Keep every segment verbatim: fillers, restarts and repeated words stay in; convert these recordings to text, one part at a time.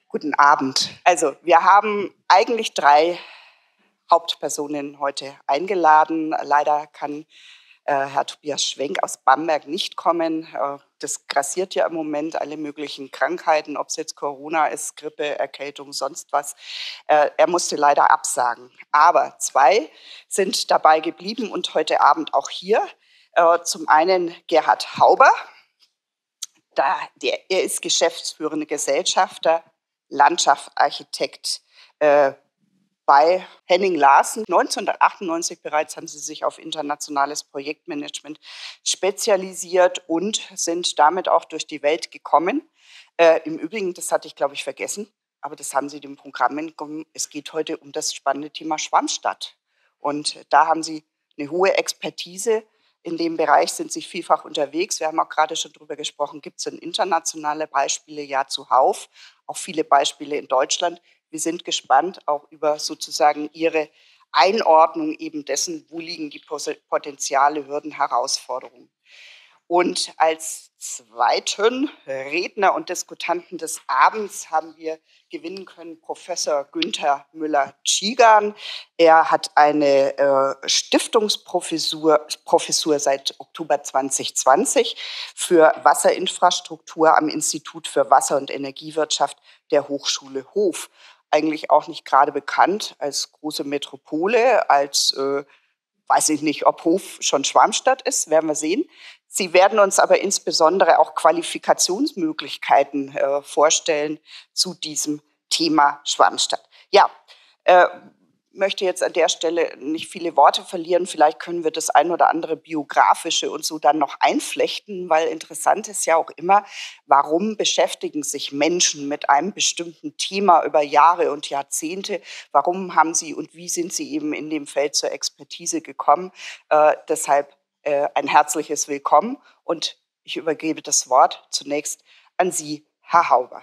Guten Abend. Also wir haben eigentlich drei Hauptpersonen heute eingeladen. Leider kann äh, Herr Tobias Schwenk aus Bamberg nicht kommen. Äh, das grassiert ja im Moment alle möglichen Krankheiten, ob es jetzt Corona ist, Grippe, Erkältung, sonst was. Äh, er musste leider absagen. Aber zwei sind dabei geblieben und heute Abend auch hier. Äh, zum einen Gerhard Hauber. Da, der, er ist geschäftsführender Gesellschafter, Landschaftsarchitekt äh, bei Henning Larsen. neunzehnhundertachtundneunzig bereits haben sie sich auf internationales Projektmanagement spezialisiert und sind damit auch durch die Welt gekommen. Äh, Im Übrigen, das hatte ich, glaube ich, vergessen, aber das haben sie dem Programm entnommen. Es geht heute um das spannende Thema Schwammstadt. Und da haben sie eine hohe Expertise. In dem Bereich sind sie vielfach unterwegs. Wir haben auch gerade schon darüber gesprochen, gibt es denn internationale Beispiele? Ja, zuhauf. Auch viele Beispiele in Deutschland. Wir sind gespannt auch über sozusagen Ihre Einordnung eben dessen, wo liegen die Potenziale, Hürden, Herausforderungen. Und als zweiten Redner und Diskutanten des Abends haben wir gewinnen können Professor Günther Müller-Tschigan. Er hat eine äh, Stiftungsprofessur Professur seit Oktober zwanzig zwanzig für Wasserinfrastruktur am Institut für Wasser- und Energiewirtschaft der Hochschule Hof. Eigentlich auch nicht gerade bekannt als große Metropole, als, äh, weiß ich nicht, ob Hof schon Schwarmstadt ist, werden wir sehen. Sie werden uns aber insbesondere auch Qualifikationsmöglichkeiten äh, vorstellen zu diesem Thema Schwarmstadt. Ja, äh, möchte jetzt an der Stelle nicht viele Worte verlieren. Vielleicht können wir das ein oder andere Biografische und so dann noch einflechten, weil interessant ist ja auch immer, warum beschäftigen sich Menschen mit einem bestimmten Thema über Jahre und Jahrzehnte? Warum haben sie und wie sind sie eben in dem Feld zur Expertise gekommen? Äh, deshalb äh, ein herzliches Willkommen und ich übergebe das Wort zunächst an Sie, Herr Hauber.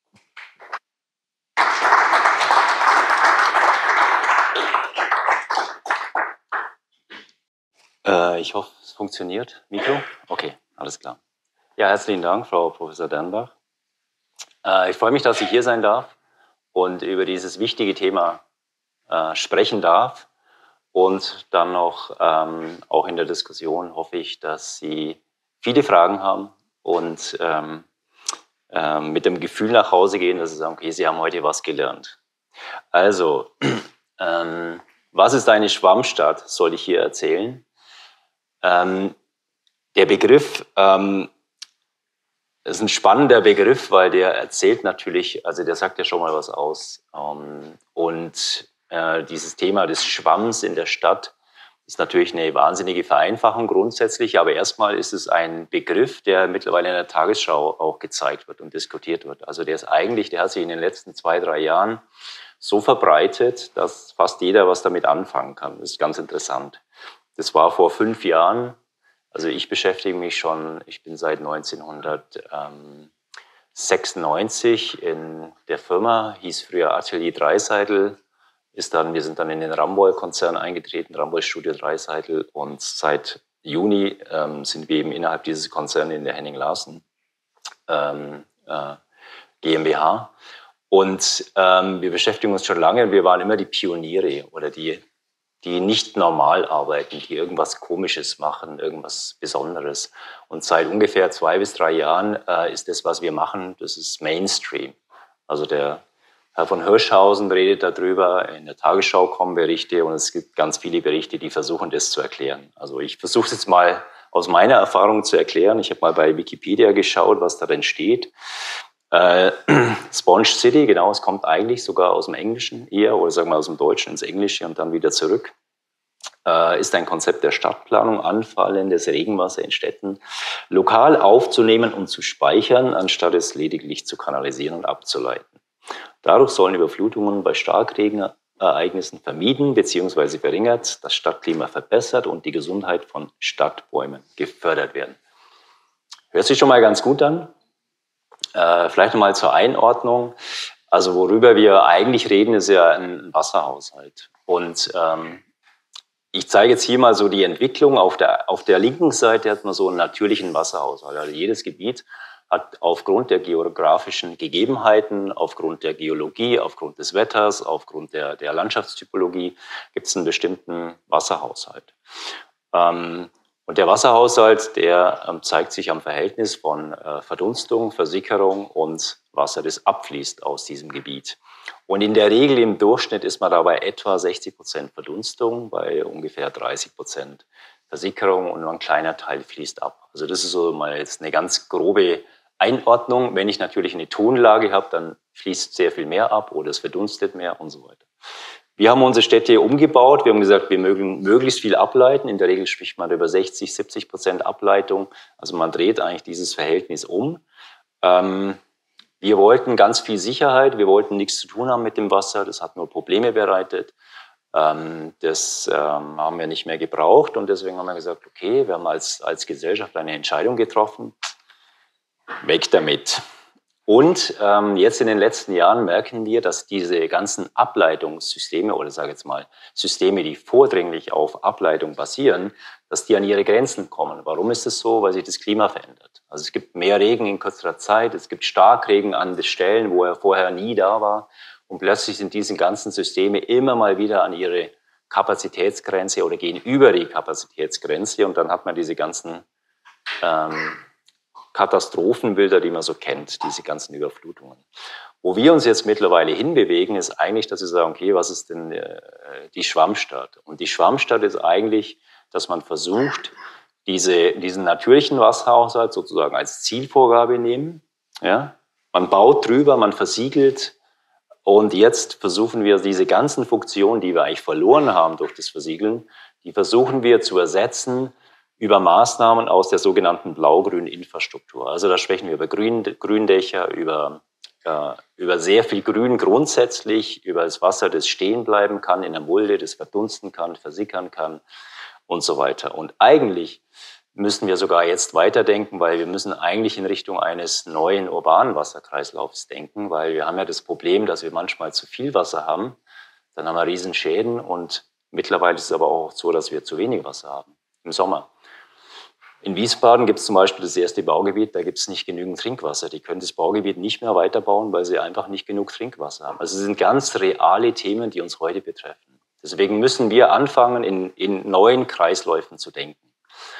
Äh, ich hoffe, es funktioniert. Mikro? Okay, alles klar. Ja, herzlichen Dank, Frau Professor Dernbach. Äh, ich freue mich, dass ich hier sein darf und über dieses wichtige Thema äh, sprechen darf. Und dann noch, ähm, auch in der Diskussion hoffe ich, dass Sie viele Fragen haben und ähm, ähm, mit dem Gefühl nach Hause gehen, dass Sie sagen, okay, Sie haben heute was gelernt. Also, ähm, was ist eine Schwammstadt, soll ich hier erzählen. Ähm, der Begriff ähm, ist ein spannender Begriff, weil der erzählt natürlich, also der sagt ja schon mal was aus. Ähm, und äh, dieses Thema des Schwamms in der Stadt ist natürlich eine wahnsinnige Vereinfachung grundsätzlich, aber erstmal ist es ein Begriff, der mittlerweile in der Tagesschau auch gezeigt wird und diskutiert wird. Also der ist eigentlich, der hat sich in den letzten zwei, drei Jahren so verbreitet, dass fast jeder was damit anfangen kann. Das ist ganz interessant. Das war vor fünf Jahren. Also ich beschäftige mich schon, ich bin seit neunzehnhundertsechsundneunzig in der Firma, hieß früher Atelier Dreiseitel, ist dann, wir sind dann in den Ramboll-Konzern eingetreten, Ramboll Studio Dreiseitel, und seit Juni ähm, sind wir eben innerhalb dieses Konzerns in der Henning Larsen ähm, äh, GmbH. Und ähm, wir beschäftigen uns schon lange, wir waren immer die Pioniere oder die die nicht normal arbeiten, die irgendwas Komisches machen, irgendwas Besonderes. Und seit ungefähr zwei bis drei Jahren äh, ist das, was wir machen, das ist Mainstream. Also der Herr von Hirschhausen redet darüber, in der Tagesschau kommen Berichte und es gibt ganz viele Berichte, die versuchen, das zu erklären. Also ich versuche es jetzt mal aus meiner Erfahrung zu erklären. Ich habe mal bei Wikipedia geschaut, was darin steht. Äh, Sponge City, genau, es kommt eigentlich sogar aus dem Englischen eher, oder sagen wir aus dem Deutschen ins Englische und dann wieder zurück, äh, ist ein Konzept der Stadtplanung, anfallendes Regenwasser in Städten lokal aufzunehmen und zu speichern, anstatt es lediglich zu kanalisieren und abzuleiten. Dadurch sollen Überflutungen bei Starkregenereignissen vermieden bzw. verringert, das Stadtklima verbessert und die Gesundheit von Stadtbäumen gefördert werden. Hört sich schon mal ganz gut an. Äh, vielleicht nochmal zur Einordnung. Also worüber wir eigentlich reden, ist ja ein Wasserhaushalt. Und ähm, ich zeige jetzt hier mal so die Entwicklung. Auf der, auf der linken Seite hat man so einen natürlichen Wasserhaushalt. Also jedes Gebiet hat aufgrund der geografischen Gegebenheiten, aufgrund der Geologie, aufgrund des Wetters, aufgrund der, der Landschaftstypologie, gibt es einen bestimmten Wasserhaushalt. Ähm, und der Wasserhaushalt, der ähm, zeigt sich am Verhältnis von äh, Verdunstung, Versickerung und Wasser, das abfließt aus diesem Gebiet. Und in der Regel im Durchschnitt ist man dabei etwa sechzig Prozent Verdunstung, bei ungefähr dreißig Prozent Versickerung und nur ein kleiner Teil fließt ab. Also das ist so mal jetzt eine ganz grobe Einordnung. Wenn ich natürlich eine Tonlage habe, dann fließt sehr viel mehr ab oder es verdunstet mehr und so weiter. Wir haben unsere Städte umgebaut. Wir haben gesagt, wir mögen möglichst viel ableiten. In der Regel spricht man über sechzig, siebzig Prozent Ableitung. Also man dreht eigentlich dieses Verhältnis um. Ähm, wir wollten ganz viel Sicherheit. Wir wollten nichts zu tun haben mit dem Wasser. Das hat nur Probleme bereitet. Ähm, das ähm, haben wir nicht mehr gebraucht. Und deswegen haben wir gesagt, okay, wir haben als, als Gesellschaft eine Entscheidung getroffen. Weg damit. Und ähm, jetzt in den letzten Jahren merken wir, dass diese ganzen Ableitungssysteme oder sage ich jetzt mal Systeme, die vordringlich auf Ableitung basieren, dass die an ihre Grenzen kommen. Warum ist das so? Weil sich das Klima verändert. Also es gibt mehr Regen in kürzerer Zeit, es gibt Starkregen an Stellen, wo er vorher nie da war. Und plötzlich sind diese ganzen Systeme immer mal wieder an ihre Kapazitätsgrenze oder gehen über die Kapazitätsgrenze. Und dann hat man diese ganzen ähm, Katastrophenbilder, die man so kennt, diese ganzen Überflutungen. Wo wir uns jetzt mittlerweile hinbewegen, ist eigentlich, dass wir sagen, okay, was ist denn äh, die Schwammstadt? Und die Schwammstadt ist eigentlich, dass man versucht, diese, diesen natürlichen Wasserhaushalt sozusagen als Zielvorgabe nehmen. Ja? Man baut drüber, man versiegelt und jetzt versuchen wir diese ganzen Funktionen, die wir eigentlich verloren haben durch das Versiegeln, die versuchen wir zu ersetzen über Maßnahmen aus der sogenannten blau-grünen Infrastruktur. Also da sprechen wir über Grün, Gründächer, über, äh, über sehr viel Grün grundsätzlich, über das Wasser, das stehen bleiben kann in der Mulde, das verdunsten kann, versickern kann und so weiter. Und eigentlich müssen wir sogar jetzt weiterdenken, weil wir müssen eigentlich in Richtung eines neuen urbanen Wasserkreislaufs denken, weil wir haben ja das Problem, dass wir manchmal zu viel Wasser haben, dann haben wir Riesenschäden und mittlerweile ist es aber auch so, dass wir zu wenig Wasser haben im Sommer. In Wiesbaden gibt es zum Beispiel das erste Baugebiet, da gibt es nicht genügend Trinkwasser. Die können das Baugebiet nicht mehr weiterbauen, weil sie einfach nicht genug Trinkwasser haben. Also es sind ganz reale Themen, die uns heute betreffen. Deswegen müssen wir anfangen, in, in neuen Kreisläufen zu denken.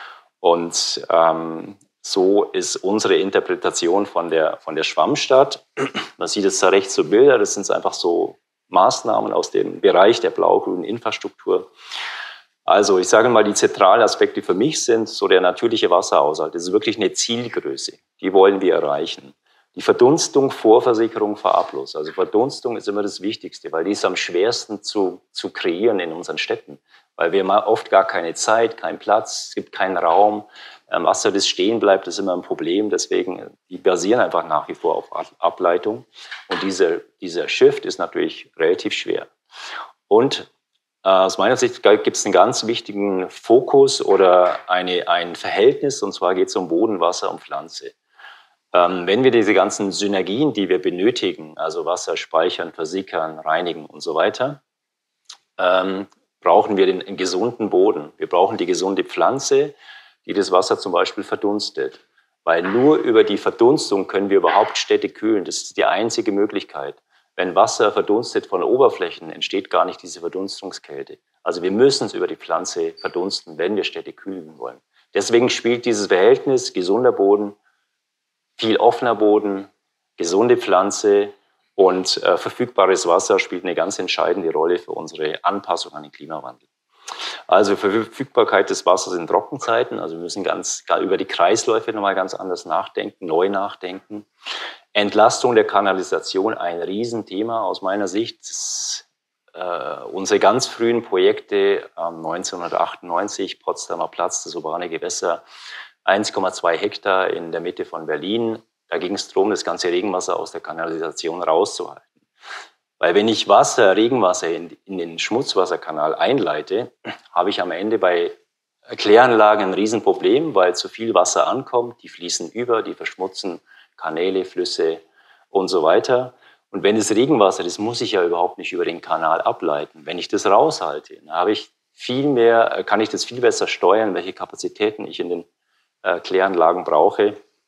Und ähm, so ist unsere Interpretation von der, von der Schwammstadt. Man sieht jetzt da rechts so Bilder, das sind einfach so Maßnahmen aus dem Bereich der blau-grünen Infrastruktur. Also ich sage mal, die zentralen Aspekte für mich sind so der natürliche Wasserhaushalt. Das ist wirklich eine Zielgröße, die wollen wir erreichen. Die Verdunstung vor Versickerung, vor Abfluss. Also Verdunstung ist immer das Wichtigste, weil die ist am schwersten zu, zu kreieren in unseren Städten. Weil wir haben oft gar keine Zeit, keinen Platz, es gibt keinen Raum. Wasser, das stehen bleibt, ist immer ein Problem. Deswegen, die basieren einfach nach wie vor auf Ableitung. Und dieser, dieser Shift ist natürlich relativ schwer. Und aus meiner Sicht gibt es einen ganz wichtigen Fokus oder eine, ein Verhältnis, und zwar geht es um Boden, Wasser und Pflanze. Ähm, wenn wir diese ganzen Synergien, die wir benötigen, also Wasser speichern, versickern, reinigen und so weiter, ähm, brauchen wir den, den gesunden Boden. Wir brauchen die gesunde Pflanze, die das Wasser zum Beispiel verdunstet. Weil nur über die Verdunstung können wir überhaupt Städte kühlen. Das ist die einzige Möglichkeit. Wenn Wasser verdunstet von Oberflächen, entsteht gar nicht diese Verdunstungskälte. Also wir müssen es über die Pflanze verdunsten, wenn wir Städte kühlen wollen. Deswegen spielt dieses Verhältnis gesunder Boden, viel offener Boden, gesunde Pflanze und äh, verfügbares Wasser spielt eine ganz entscheidende Rolle für unsere Anpassung an den Klimawandel. Also Verfügbarkeit des Wassers in Trockenzeiten, also wir müssen ganz über die Kreisläufe nochmal ganz anders nachdenken, neu nachdenken. Entlastung der Kanalisation, ein Riesenthema aus meiner Sicht. Das, äh, unsere ganz frühen Projekte äh, neunzehnhundertachtundneunzig, Potsdamer Platz, das urbane Gewässer, eins Komma zwei Hektar in der Mitte von Berlin. Da ging es darum, das ganze Regenwasser aus der Kanalisation rauszuhalten. Weil wenn ich Wasser, Regenwasser in, in den Schmutzwasserkanal einleite, habe ich am Ende bei Kläranlagen ein Riesenproblem, weil zu viel Wasser ankommt, die fließen über, die verschmutzen Kanäle, Flüsse und so weiter. Und wenn das Regenwasser, das muss ich ja überhaupt nicht über den Kanal ableiten. Wenn ich das raushalte, dann habe ich viel mehr, kann ich das viel besser steuern, welche Kapazitäten ich in den äh, Kläranlagen brauche.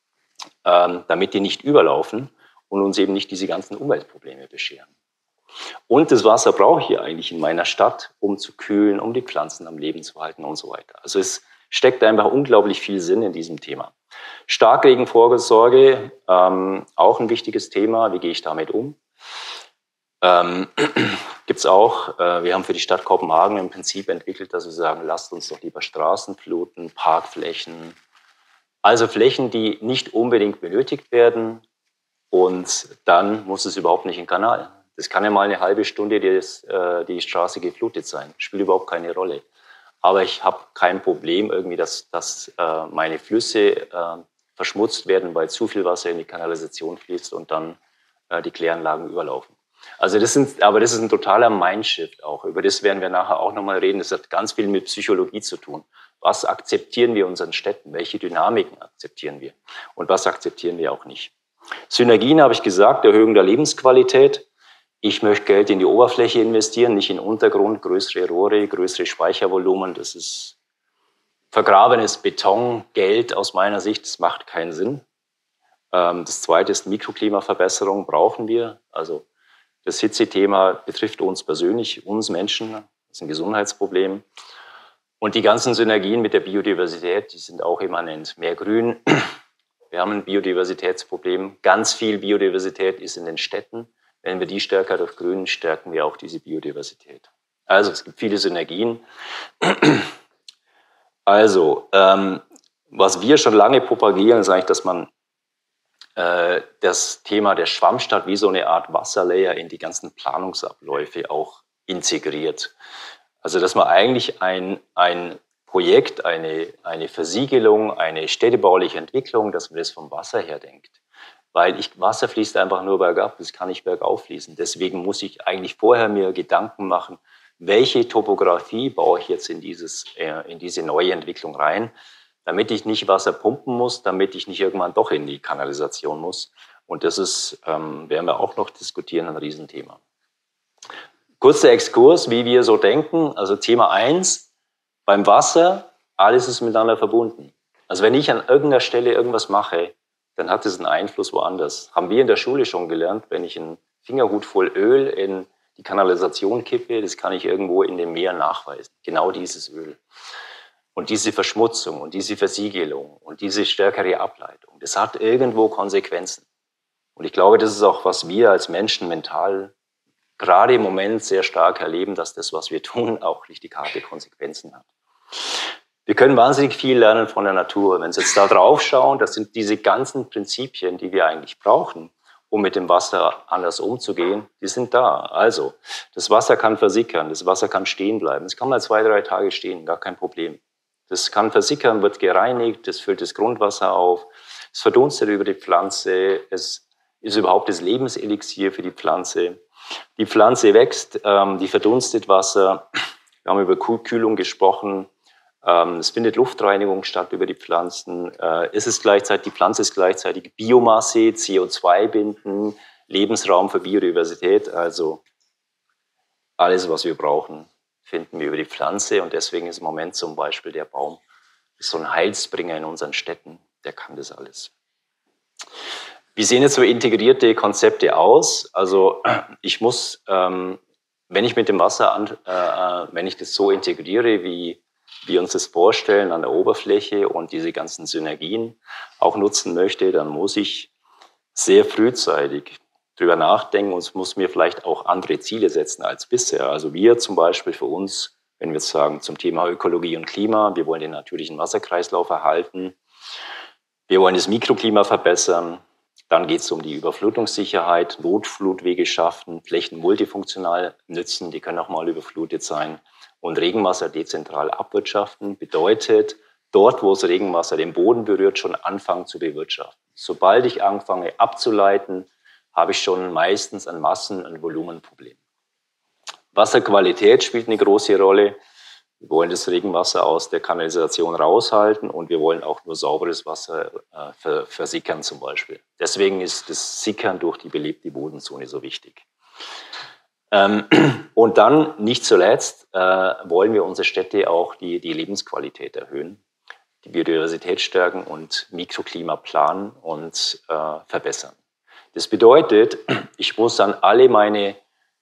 ähm, damit die nicht überlaufen und uns eben nicht diese ganzen Umweltprobleme bescheren. Und das Wasser brauche ich hier eigentlich in meiner Stadt, um zu kühlen, um die Pflanzen am Leben zu halten und so weiter. Also es steckt einfach unglaublich viel Sinn in diesem Thema. Starkregenvorsorge, ähm, auch ein wichtiges Thema. Wie gehe ich damit um? Ähm, Gibt es auch, äh, wir haben für die Stadt Kopenhagen im Prinzip entwickelt, dass wir sagen, lasst uns doch lieber Straßen fluten, Parkflächen, also Flächen, die nicht unbedingt benötigt werden, und dann muss es überhaupt nicht in den Kanal. Das kann ja mal eine halbe Stunde die, das, äh, die Straße geflutet sein, spielt überhaupt keine Rolle. Aber ich habe kein Problem irgendwie, dass, dass äh, meine Flüsse äh, verschmutzt werden, weil zu viel Wasser in die Kanalisation fließt und dann äh, die Kläranlagen überlaufen. Also das sind, aber das ist ein totaler Mindshift auch. Über das werden wir nachher auch nochmal reden. Das hat ganz viel mit Psychologie zu tun. Was akzeptieren wir in unseren Städten? Welche Dynamiken akzeptieren wir? Und was akzeptieren wir auch nicht? Synergien habe ich gesagt, Erhöhung der Lebensqualität. Ich möchte Geld in die Oberfläche investieren, nicht in Untergrund, größere Rohre, größere Speichervolumen. Das ist vergrabenes Beton, Geld aus meiner Sicht, das macht keinen Sinn. Das zweite ist Mikroklimaverbesserung, brauchen wir. Also das Hitzethema betrifft uns persönlich, uns Menschen, das ist ein Gesundheitsproblem. Und die ganzen Synergien mit der Biodiversität, die sind auch immanent. Mehr Grün, wir haben ein Biodiversitätsproblem. Ganz viel Biodiversität ist in den Städten. Wenn wir die stärker durch Grün, stärken wir auch diese Biodiversität. Also es gibt viele Synergien. Also, ähm, was wir schon lange propagieren, ist eigentlich, dass man äh, das Thema der Schwammstadt wie so eine Art Wasserlayer in die ganzen Planungsabläufe auch integriert. Also dass man eigentlich ein, ein Projekt, eine, eine Versiegelung, eine städtebauliche Entwicklung, dass man das vom Wasser her denkt. Weil ich, Wasser fließt einfach nur bergab, das kann nicht bergauf fließen. Deswegen muss ich eigentlich vorher mir Gedanken machen, welche Topografie baue ich jetzt in, dieses, äh, in diese neue Entwicklung rein, damit ich nicht Wasser pumpen muss, damit ich nicht irgendwann doch in die Kanalisation muss. Und das ist, ähm, werden wir auch noch diskutieren, ein Riesenthema. Kurzer Exkurs, wie wir so denken. Also Thema eins, beim Wasser, alles ist miteinander verbunden. Also wenn ich an irgendeiner Stelle irgendwas mache, dann hat es einen Einfluss woanders. Haben wir in der Schule schon gelernt, wenn ich einen Fingerhut voll Öl in die Kanalisation kippe, das kann ich irgendwo in dem Meer nachweisen. Genau dieses Öl. Und diese Verschmutzung und diese Versiegelung und diese stärkere Ableitung, das hat irgendwo Konsequenzen. Und ich glaube, das ist auch, was wir als Menschen mental gerade im Moment sehr stark erleben, dass das, was wir tun, auch richtig harte Konsequenzen hat. Wir können wahnsinnig viel lernen von der Natur. Wenn Sie jetzt da drauf schauen, das sind diese ganzen Prinzipien, die wir eigentlich brauchen, um mit dem Wasser anders umzugehen, die sind da. Also, das Wasser kann versickern, das Wasser kann stehen bleiben. Es kann mal zwei, drei Tage stehen, gar kein Problem. Das kann versickern, wird gereinigt, das füllt das Grundwasser auf, es verdunstet über die Pflanze, es ist überhaupt das Lebenselixier für die Pflanze. Die Pflanze wächst, ähm, die verdunstet Wasser. Wir haben über Kühlung gesprochen. Ähm, es findet Luftreinigung statt über die Pflanzen. Äh, es ist gleichzeitig, die Pflanze ist gleichzeitig Biomasse, C O zwei binden, Lebensraum für Biodiversität. Also alles, was wir brauchen, finden wir über die Pflanze. Und deswegen ist im Moment zum Beispiel der Baum ist so ein Heilsbringer in unseren Städten. Der kann das alles. Wie sehen jetzt so integrierte Konzepte aus? Also ich muss, ähm, wenn ich mit dem Wasser, an, äh, wenn ich das so integriere, wie wir uns das vorstellen an der Oberfläche und diese ganzen Synergien auch nutzen möchte, dann muss ich sehr frühzeitig drüber nachdenken und muss mir vielleicht auch andere Ziele setzen als bisher. Also wir zum Beispiel für uns, wenn wir jetzt sagen zum Thema Ökologie und Klima, wir wollen den natürlichen Wasserkreislauf erhalten, wir wollen das Mikroklima verbessern. Dann geht es um die Überflutungssicherheit, Notflutwege schaffen, Flächen multifunktional nützen, die können auch mal überflutet sein. Und Regenwasser dezentral abwirtschaften bedeutet, dort, wo das Regenwasser den Boden berührt, schon anfangen zu bewirtschaften. Sobald ich anfange abzuleiten, habe ich schon meistens ein Massen- und Volumenproblem. Wasserqualität spielt eine große Rolle. Wir wollen das Regenwasser aus der Kanalisation raushalten und wir wollen auch nur sauberes Wasser äh, versickern zum Beispiel. Deswegen ist das Sickern durch die belebte Bodenzone so wichtig. Ähm, und dann, nicht zuletzt, äh, wollen wir unsere Städte auch die, die Lebensqualität erhöhen. die Biodiversität stärken und Mikroklima planen und äh, verbessern. Das bedeutet, ich muss an alle meine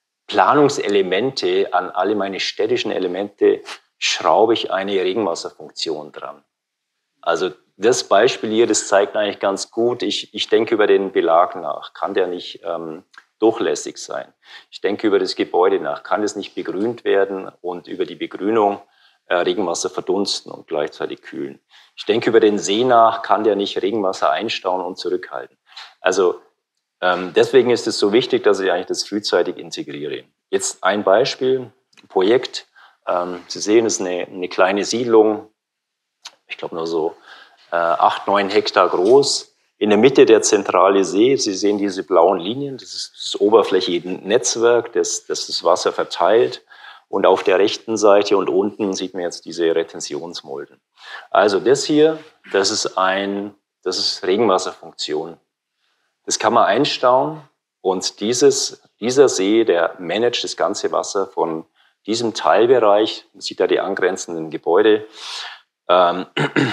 Planungselemente, an alle meine städtischen Elemente, schraube ich eine Regenwasserfunktion dran. Also das Beispiel hier, das zeigt eigentlich ganz gut, ich, ich denke über den Belag nach. Kann der nicht ähm, durchlässig sein? Ich denke über das Gebäude nach. Kann es nicht begrünt werden und über die Begrünung äh, Regenwasser verdunsten und gleichzeitig kühlen? Ich denke über den See nach. Kann der nicht Regenwasser einstauen und zurückhalten? Also ähm, deswegen ist es so wichtig, dass ich eigentlich das frühzeitig integriere. Jetzt ein Beispiel, ein Projekt. Ähm, Sie sehen, es ist eine, eine kleine Siedlung, ich glaube nur so äh, acht, neun Hektar groß. In der Mitte der zentrale See, Sie sehen diese blauen Linien, das ist das oberflächige Netzwerk, das, das das Wasser verteilt. Und auf der rechten Seite und unten sieht man jetzt diese Retentionsmulden. Also das hier, das ist, ein, das ist Regenwasserfunktion. Das kann man einstauen und dieses, dieser See, der managt das ganze Wasser von diesem Teilbereich, man sieht da die angrenzenden Gebäude, ähm,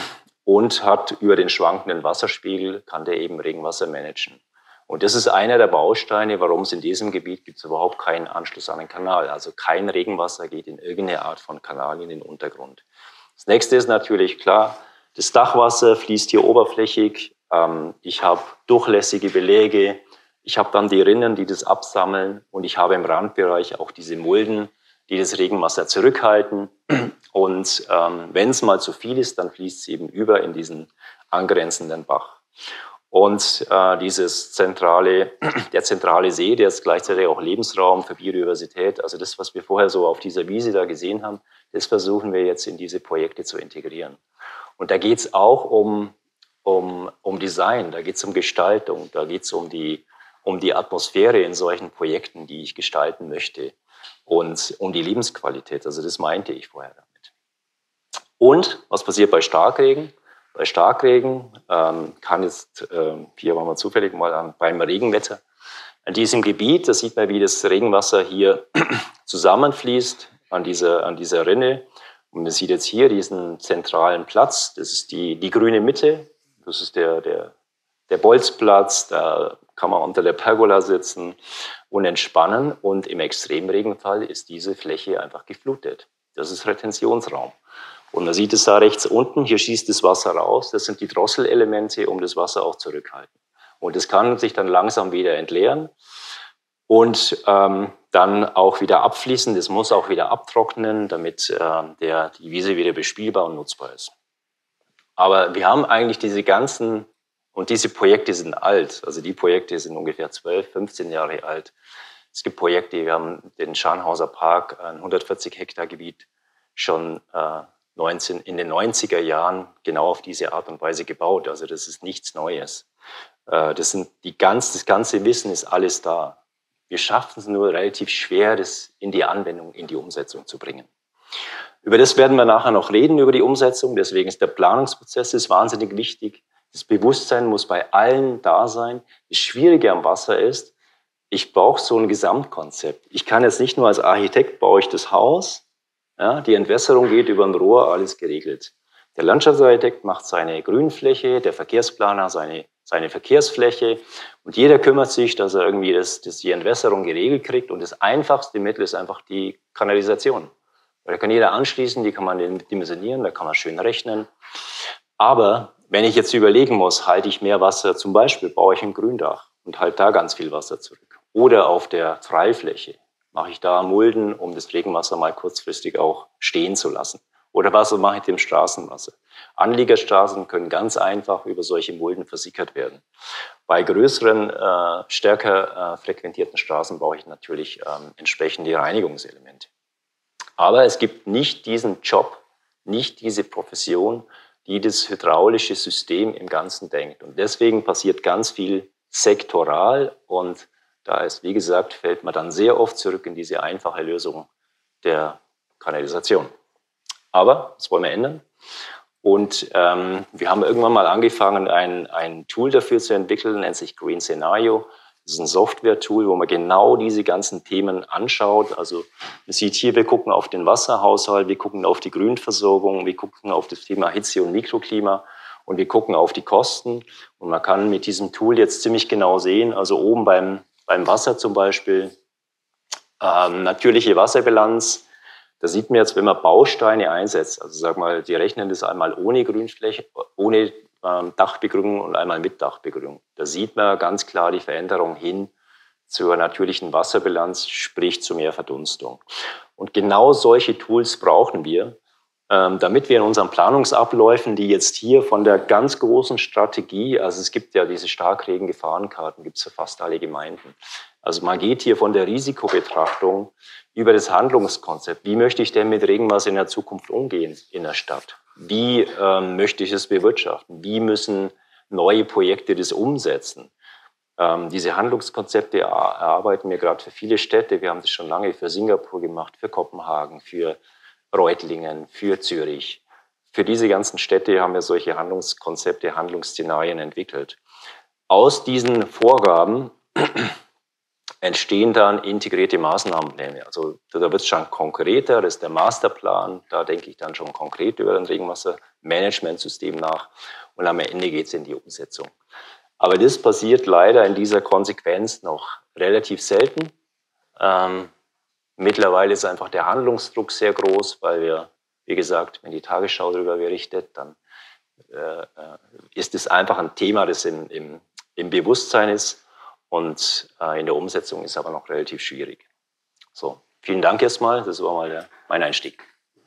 und hat über den schwankenden Wasserspiegel, kann der eben Regenwasser managen. Und das ist einer der Bausteine, warum es in diesem Gebiet gibt es überhaupt keinen Anschluss an einen Kanal. Also kein Regenwasser geht in irgendeine Art von Kanal in den Untergrund. Das nächste ist natürlich klar, das Dachwasser fließt hier oberflächig. Ähm, ich habe durchlässige Beläge. Ich habe dann die Rinnen, die das absammeln. Und ich habe im Randbereich auch diese Mulden, die das Regenwasser zurückhalten. Und ähm, wenn es mal zu viel ist, dann fließt es eben über in diesen angrenzenden Bach. Und äh, dieses zentrale, der zentrale See, der ist gleichzeitig auch Lebensraum für Biodiversität. Also das, was wir vorher so auf dieser Wiese da gesehen haben, das versuchen wir jetzt in diese Projekte zu integrieren. Und da geht es auch um, um, um Design, da geht es um Gestaltung, da geht es um die, um die Atmosphäre in solchen Projekten, die ich gestalten möchte. Und um die Lebensqualität, also das meinte ich vorher damit. Und was passiert bei Starkregen? Bei Starkregen ähm, kann jetzt, äh, hier waren wir zufällig mal an, beim Regenwetter, an diesem Gebiet, da sieht man, wie das Regenwasser hier zusammenfließt an dieser, an dieser Rinne. Und man sieht jetzt hier diesen zentralen Platz, das ist die, die grüne Mitte, das ist der, der, der Bolzplatz, da kann man unter der Pergola sitzen und entspannen. Und im Extremregenfall ist diese Fläche einfach geflutet. Das ist Retentionsraum. Und man sieht es da rechts unten, hier schießt das Wasser raus. Das sind die Drosselelemente, um das Wasser auch zurückzuhalten. Und das kann sich dann langsam wieder entleeren und ähm, dann auch wieder abfließen. Das muss auch wieder abtrocknen, damit äh, der, die Wiese wieder bespielbar und nutzbar ist. Aber wir haben eigentlich diese ganzen, und diese Projekte sind alt. Also die Projekte sind ungefähr zwölf, fünfzehn Jahre alt. Es gibt Projekte, wir haben den Scharnhauser Park, ein hundertvierzig Hektar Gebiet, schon äh, neunzehn, in den neunziger Jahren genau auf diese Art und Weise gebaut. Also das ist nichts Neues. Äh, das, sind die ganz, das ganze Wissen ist alles da. Wir schaffen es nur relativ schwer, das in die Anwendung, in die Umsetzung zu bringen. Über das werden wir nachher noch reden, über die Umsetzung. Deswegen ist der Planungsprozess ist wahnsinnig wichtig. Das Bewusstsein muss bei allen da sein. Das Schwierige am Wasser ist, ich brauche so ein Gesamtkonzept. Ich kann jetzt nicht nur als Architekt baue ich das Haus, ja, die Entwässerung geht über ein Rohr, alles geregelt. Der Landschaftsarchitekt macht seine Grünfläche, der Verkehrsplaner seine, seine Verkehrsfläche und jeder kümmert sich, dass er irgendwie das, das die Entwässerung geregelt kriegt. Und das einfachste Mittel ist einfach die Kanalisation. Da kann jeder anschließen, die kann man dimensionieren, da kann man schön rechnen. Aber wenn ich jetzt überlegen muss, halte ich mehr Wasser, zum Beispiel baue ich ein Gründach und halte da ganz viel Wasser zurück. Oder auf der Freifläche mache ich da Mulden, um das Regenwasser mal kurzfristig auch stehen zu lassen. Oder was mache ich mit dem Straßenwasser? Anliegerstraßen können ganz einfach über solche Mulden versickert werden. Bei größeren, äh, stärker äh, frequentierten Straßen brauche ich natürlich ähm, entsprechende Reinigungselemente. Aber es gibt nicht diesen Job, nicht diese Profession, die das hydraulische System im Ganzen denkt. Und deswegen passiert ganz viel sektoral und da ist, wie gesagt, fällt man dann sehr oft zurück in diese einfache Lösung der Kanalisation. Aber das wollen wir ändern. Und ähm, wir haben irgendwann mal angefangen, ein, ein Tool dafür zu entwickeln, nennt sich Green Scenario. Das ist ein Software-Tool, wo man genau diese ganzen Themen anschaut. Also man sieht hier, wir gucken auf den Wasserhaushalt, wir gucken auf die Grünversorgung, wir gucken auf das Thema Hitze und Mikroklima und wir gucken auf die Kosten. Und man kann mit diesem Tool jetzt ziemlich genau sehen, also oben beim, beim Wasser zum Beispiel, ähm, natürliche Wasserbilanz. Da sieht man jetzt, wenn man Bausteine einsetzt, also sag mal, die rechnen das einmal ohne Grünfläche, ohne ähm, Dachbegrünung und einmal mit Dachbegrünung. Da sieht man ganz klar die Veränderung hin zur natürlichen Wasserbilanz, sprich zu mehr Verdunstung. Und genau solche Tools brauchen wir, ähm, damit wir in unseren Planungsabläufen, die jetzt hier von der ganz großen Strategie, also es gibt ja diese Starkregen-Gefahrenkarten, gibt es für fast alle Gemeinden. Also man geht hier von der Risikobetrachtung über das Handlungskonzept. Wie möchte ich denn mit Regenwasser in der Zukunft umgehen in der Stadt? Wie ähm, möchte ich es bewirtschaften? Wie müssen neue Projekte das umsetzen? Ähm, diese Handlungskonzepte erarbeiten wir gerade für viele Städte. Wir haben das schon lange für Singapur gemacht, für Kopenhagen, für Reutlingen, für Zürich. Für diese ganzen Städte haben wir solche Handlungskonzepte, Handlungsszenarien entwickelt. Aus diesen Vorgaben entstehen dann integrierte Maßnahmenpläne. Also da wird es schon konkreter, das ist der Masterplan, da denke ich dann schon konkret über ein Regenwassermanagementsystem nach und am Ende geht es in die Umsetzung. Aber das passiert leider in dieser Konsequenz noch relativ selten. Ähm, mittlerweile ist einfach der Handlungsdruck sehr groß, weil wir, wie gesagt, wenn die Tagesschau darüber berichtet, dann äh, ist es einfach ein Thema, das im, im, im Bewusstsein ist. Und äh, in der Umsetzung ist aber noch relativ schwierig. So, vielen Dank erstmal. Das war mal der, mein Einstieg.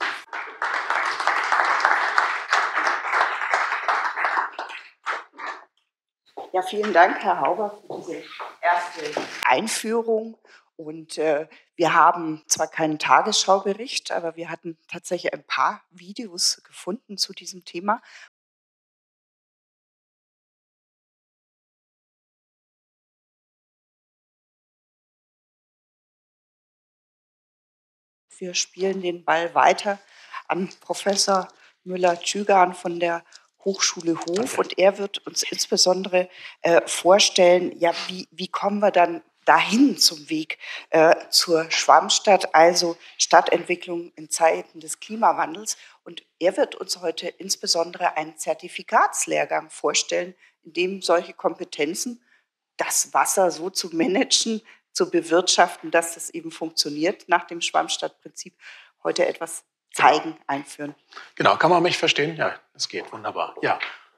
Ja, vielen Dank, Herr Hauber, für diese erste Einführung. Und äh, wir haben zwar keinen Tagesschaubericht, aber wir hatten tatsächlich ein paar Videos gefunden zu diesem Thema. Wir spielen den Ball weiter an Professor Müller-Tschügan von der Hochschule Hof und er wird uns insbesondere äh, vorstellen, ja, wie, wie kommen wir dann dahin zum Weg äh, zur Schwammstadt, also Stadtentwicklung in Zeiten des Klimawandels. Und er wird uns heute insbesondere einen Zertifikatslehrgang vorstellen, in dem solche Kompetenzen, das Wasser so zu managen, zu bewirtschaften, dass das eben funktioniert nach dem Schwammstadtprinzip, heute etwas zeigen, einführen. Genau, kann man mich verstehen? Ja, das geht, wunderbar. Ja.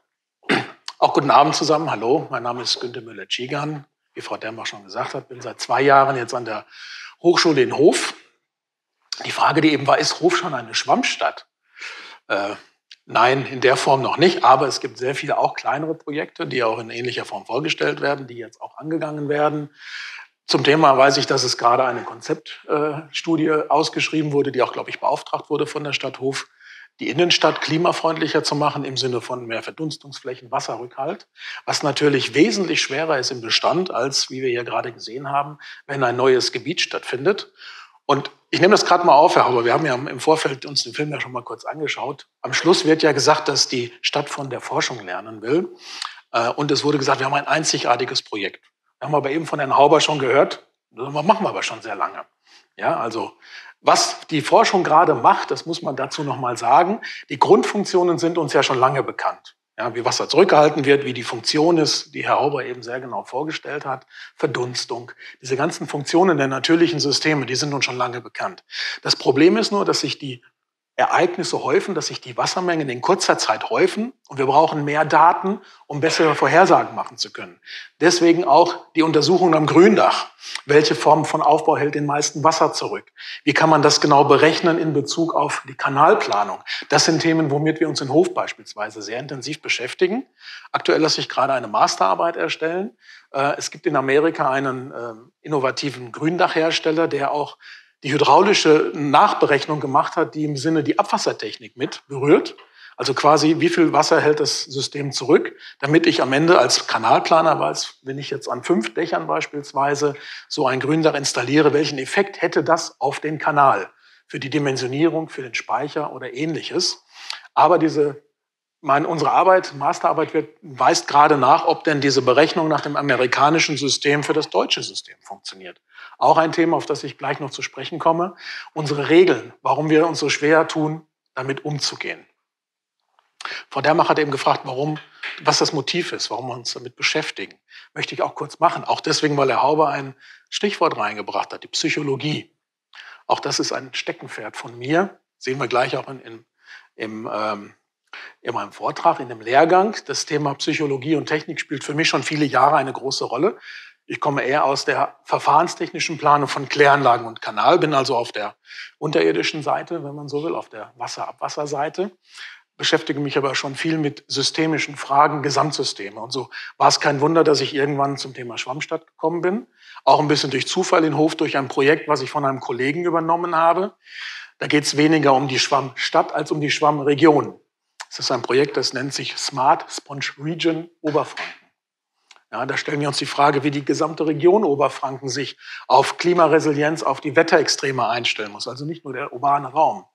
Auch guten Abend zusammen, hallo, mein Name ist Günter Müller-Tschügan, wie Frau Dembach schon gesagt hat, bin seit zwei Jahren jetzt an der Hochschule in Hof. Die Frage, die eben war, ist Hof schon eine Schwammstadt? Äh, nein, in der Form noch nicht, aber es gibt sehr viele auch kleinere Projekte, die auch in ähnlicher Form vorgestellt werden, die jetzt auch angegangen werden. Zum Thema weiß ich, dass es gerade eine Konzeptstudie äh, ausgeschrieben wurde, die auch, glaube ich, beauftragt wurde von der Stadt Hof, die Innenstadt klimafreundlicher zu machen im Sinne von mehr Verdunstungsflächen, Wasserrückhalt, was natürlich wesentlich schwerer ist im Bestand, als, wie wir hier gerade gesehen haben, wenn ein neues Gebiet stattfindet. Und ich nehme das gerade mal auf, Herr Hauber, wir haben ja im Vorfeld uns den Film ja schon mal kurz angeschaut. Am Schluss wird ja gesagt, dass die Stadt von der Forschung lernen will. Äh, und es wurde gesagt, wir haben ein einzigartiges Projekt. Wir haben aber eben von Herrn Hauber schon gehört, das machen wir aber schon sehr lange. Ja, also was die Forschung gerade macht, das muss man dazu noch mal sagen. Die Grundfunktionen sind uns ja schon lange bekannt. Ja, wie Wasser zurückgehalten wird, wie die Funktion ist, die Herr Hauber eben sehr genau vorgestellt hat, Verdunstung. Diese ganzen Funktionen der natürlichen Systeme, die sind uns schon lange bekannt. Das Problem ist nur, dass sich die Ereignisse häufen, dass sich die Wassermengen in kurzer Zeit häufen und wir brauchen mehr Daten, um bessere Vorhersagen machen zu können. Deswegen auch die Untersuchung am Gründach. Welche Form von Aufbau hält den meisten Wasser zurück? Wie kann man das genau berechnen in Bezug auf die Kanalplanung? Das sind Themen, womit wir uns in Hof beispielsweise sehr intensiv beschäftigen. Aktuell lasse ich gerade eine Masterarbeit erstellen. Es gibt in Amerika einen innovativen Gründachhersteller, der auch die hydraulische Nachberechnung gemacht hat, die im Sinne die Abwassertechnik mit berührt. Also quasi, wie viel Wasser hält das System zurück, damit ich am Ende als Kanalplaner weiß, wenn ich jetzt an fünf Dächern beispielsweise so ein Gründach installiere, welchen Effekt hätte das auf den Kanal für die Dimensionierung, für den Speicher oder Ähnliches. Aber diese meine, unsere Arbeit, Masterarbeit wird, weist gerade nach, ob denn diese Berechnung nach dem amerikanischen System für das deutsche System funktioniert. Auch ein Thema, auf das ich gleich noch zu sprechen komme. Unsere Regeln, warum wir uns so schwer tun, damit umzugehen. Frau Dermach hat eben gefragt, warum, was das Motiv ist, warum wir uns damit beschäftigen. Möchte ich auch kurz machen. Auch deswegen, weil Herr Hauber ein Stichwort reingebracht hat, die Psychologie. Auch das ist ein Steckenpferd von mir. Sehen wir gleich auch in, in, im, ähm, in meinem Vortrag, in dem Lehrgang. Das Thema Psychologie und Technik spielt für mich schon viele Jahre eine große Rolle. Ich komme eher aus der verfahrenstechnischen Planung von Kläranlagen und Kanal, bin also auf der unterirdischen Seite, wenn man so will, auf der Wasser-Abwasser-Seite. Beschäftige mich aber schon viel mit systemischen Fragen, Gesamtsysteme. Und so war es kein Wunder, dass ich irgendwann zum Thema Schwammstadt gekommen bin. Auch ein bisschen durch Zufall in Hof, durch ein Projekt, was ich von einem Kollegen übernommen habe. Da geht es weniger um die Schwammstadt als um die Schwammregion. Es ist ein Projekt, das nennt sich Smart Sponge Region Oberfranken. Ja, da stellen wir uns die Frage, wie die gesamte Region Oberfranken sich auf Klimaresilienz, auf die Wetterextreme einstellen muss. Also nicht nur der urbane Raum.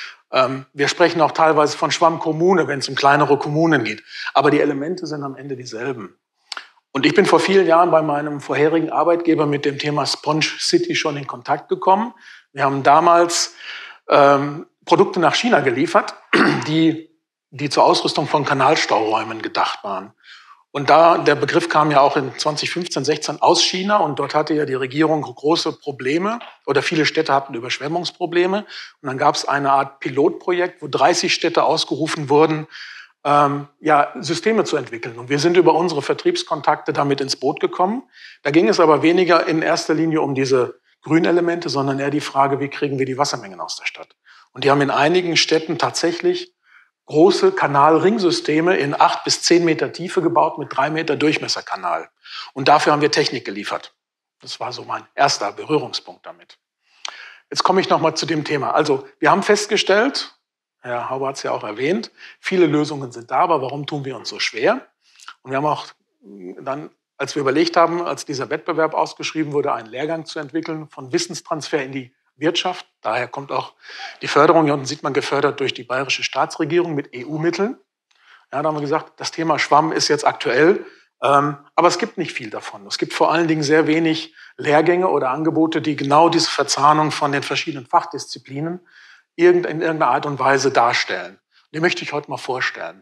Wir sprechen auch teilweise von Schwammkommune, wenn es um kleinere Kommunen geht. Aber die Elemente sind am Ende dieselben. Und ich bin vor vielen Jahren bei meinem vorherigen Arbeitgeber mit dem Thema Sponge City schon in Kontakt gekommen. Wir haben damals ähm, Produkte nach China geliefert, die, die zur Ausrüstung von Kanalstauräumen gedacht waren. Und da, der Begriff kam ja auch in zwanzig fünfzehn, sechzehn aus China und dort hatte ja die Regierung große Probleme oder viele Städte hatten Überschwemmungsprobleme. Und dann gab es eine Art Pilotprojekt, wo dreißig Städte ausgerufen wurden, ähm, ja, Systeme zu entwickeln. Und wir sind über unsere Vertriebskontakte damit ins Boot gekommen. Da ging es aber weniger in erster Linie um diese Grünelemente, sondern eher die Frage, wie kriegen wir die Wassermengen aus der Stadt? Und die haben in einigen Städten tatsächlich große Kanalringsysteme in acht bis zehn Meter Tiefe gebaut mit drei Meter Durchmesserkanal. Und dafür haben wir Technik geliefert. Das war so mein erster Berührungspunkt damit. Jetzt komme ich nochmal zu dem Thema. Also wir haben festgestellt, Herr Hauber hat es ja auch erwähnt, viele Lösungen sind da, aber warum tun wir uns so schwer? Und wir haben auch dann, als wir überlegt haben, als dieser Wettbewerb ausgeschrieben wurde, einen Lehrgang zu entwickeln von Wissenstransfer in die Wirtschaft. Daher kommt auch die Förderung. Hier unten sieht man gefördert durch die bayerische Staatsregierung mit E U-Mitteln. Ja, da haben wir gesagt, das Thema Schwamm ist jetzt aktuell, ähm, aber es gibt nicht viel davon. Es gibt vor allen Dingen sehr wenig Lehrgänge oder Angebote, die genau diese Verzahnung von den verschiedenen Fachdisziplinen in irgendeiner Art und Weise darstellen. Die möchte ich heute mal vorstellen.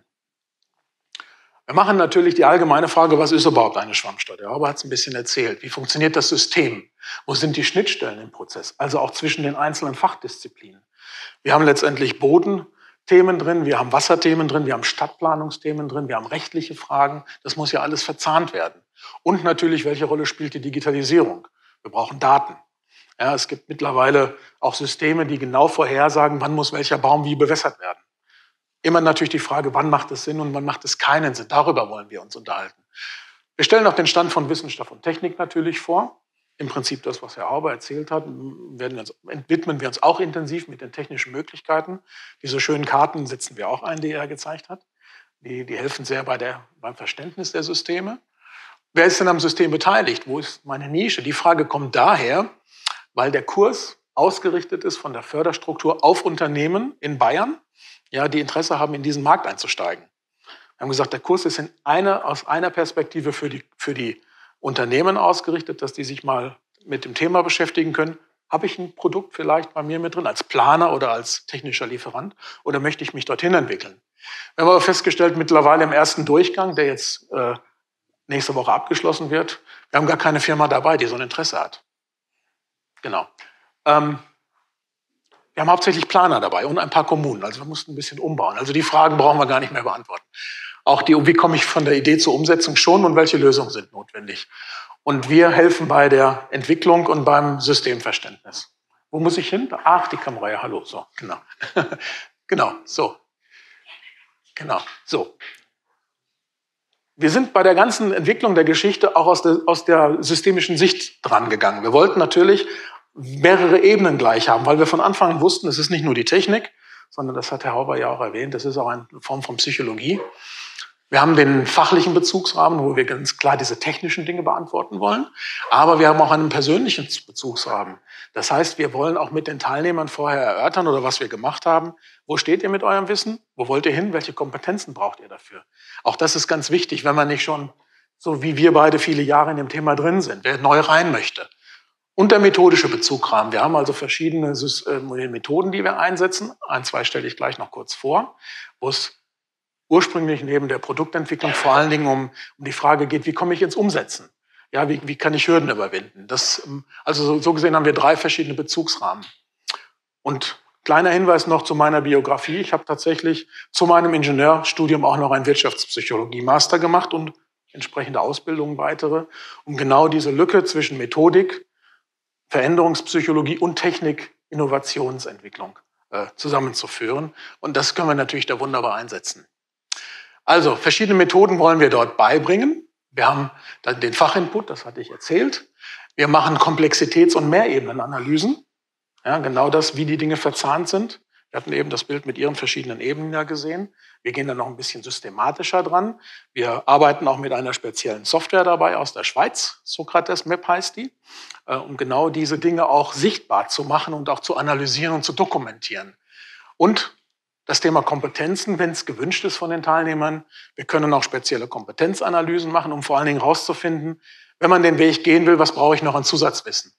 Wir machen natürlich die allgemeine Frage, was ist überhaupt eine Schwammstadt? Der Hauber hat es ein bisschen erzählt. Wie funktioniert das System? Wo sind die Schnittstellen im Prozess? Also auch zwischen den einzelnen Fachdisziplinen. Wir haben letztendlich Bodenthemen drin, wir haben Wasserthemen drin, wir haben Stadtplanungsthemen drin, wir haben rechtliche Fragen. Das muss ja alles verzahnt werden. Und natürlich, welche Rolle spielt die Digitalisierung? Wir brauchen Daten. Ja, es gibt mittlerweile auch Systeme, die genau vorhersagen, wann muss welcher Baum wie bewässert werden. Immer natürlich die Frage, wann macht es Sinn und wann macht es keinen Sinn. Darüber wollen wir uns unterhalten. Wir stellen auch den Stand von Wissenschaft und Technik natürlich vor. Im Prinzip das, was Herr Hauber erzählt hat, werden wir uns, widmen wir uns auch intensiv mit den technischen Möglichkeiten. Diese schönen Karten setzen wir auch ein, die er gezeigt hat. Die, die helfen sehr bei der, beim Verständnis der Systeme. Wer ist denn am System beteiligt? Wo ist meine Nische? Die Frage kommt daher, weil der Kurs ausgerichtet ist von der Förderstruktur auf Unternehmen in Bayern, ja, die Interesse haben, in diesen Markt einzusteigen. Wir haben gesagt, der Kurs ist in einer, aus einer Perspektive für die, für die Unternehmen ausgerichtet, dass die sich mal mit dem Thema beschäftigen können. Habe ich ein Produkt vielleicht bei mir mit drin, als Planer oder als technischer Lieferant, oder möchte ich mich dorthin entwickeln? Wir haben aber festgestellt, mittlerweile im ersten Durchgang, der jetzt äh, nächste Woche abgeschlossen wird, wir haben gar keine Firma dabei, die so ein Interesse hat. Genau. Ähm, Wir haben hauptsächlich Planer dabei und ein paar Kommunen. Also wir mussten ein bisschen umbauen. Also die Fragen brauchen wir gar nicht mehr beantworten. Auch die, wie komme ich von der Idee zur Umsetzung schon und welche Lösungen sind notwendig. Und wir helfen bei der Entwicklung und beim Systemverständnis. Wo muss ich hin? Ach, die Kamera, ja, hallo. So, genau. Genau, so. Genau, so. Wir sind bei der ganzen Entwicklung der Geschichte auch aus der, aus der systemischen Sicht dran gegangen. Wir wollten natürlich mehrere Ebenen gleich haben, weil wir von Anfang an wussten, es ist nicht nur die Technik, sondern das hat Herr Hauber ja auch erwähnt, das ist auch eine Form von Psychologie. Wir haben den fachlichen Bezugsrahmen, wo wir ganz klar diese technischen Dinge beantworten wollen. Aber wir haben auch einen persönlichen Bezugsrahmen. Das heißt, wir wollen auch mit den Teilnehmern vorher erörtern oder was wir gemacht haben. Wo steht ihr mit eurem Wissen? Wo wollt ihr hin? Welche Kompetenzen braucht ihr dafür? Auch das ist ganz wichtig, wenn man nicht schon, so wie wir beide, viele Jahre in dem Thema drin sind, wer neu rein möchte. Und der methodische Bezugsrahmen. Wir haben also verschiedene Methoden, die wir einsetzen. Ein, zwei stelle ich gleich noch kurz vor, wo es ursprünglich neben der Produktentwicklung vor allen Dingen um, um die Frage geht, wie komme ich ins Umsetzen? Ja, wie, wie kann ich Hürden überwinden? Das, also so, so gesehen haben wir drei verschiedene Bezugsrahmen. Und kleiner Hinweis noch zu meiner Biografie. Ich habe tatsächlich zu meinem Ingenieurstudium auch noch einen Wirtschaftspsychologie-Master gemacht und entsprechende Ausbildungen weitere, um genau diese Lücke zwischen Methodik, Veränderungspsychologie und Technik, Innovationsentwicklung äh, zusammenzuführen. Und das können wir natürlich da wunderbar einsetzen. Also, verschiedene Methoden wollen wir dort beibringen. Wir haben dann den Fachinput, das hatte ich erzählt. Wir machen Komplexitäts- und Mehrebenenanalysen. Ja, genau das, wie die Dinge verzahnt sind. Wir hatten eben das Bild mit ihren verschiedenen Ebenen ja gesehen. Wir gehen dann noch ein bisschen systematischer dran. Wir arbeiten auch mit einer speziellen Software dabei aus der Schweiz. Sokrates Map heißt die, um genau diese Dinge auch sichtbar zu machen und auch zu analysieren und zu dokumentieren. Und das Thema Kompetenzen, wenn es gewünscht ist von den Teilnehmern. Wir können auch spezielle Kompetenzanalysen machen, um vor allen Dingen herauszufinden, wenn man den Weg gehen will, was brauche ich noch an Zusatzwissen.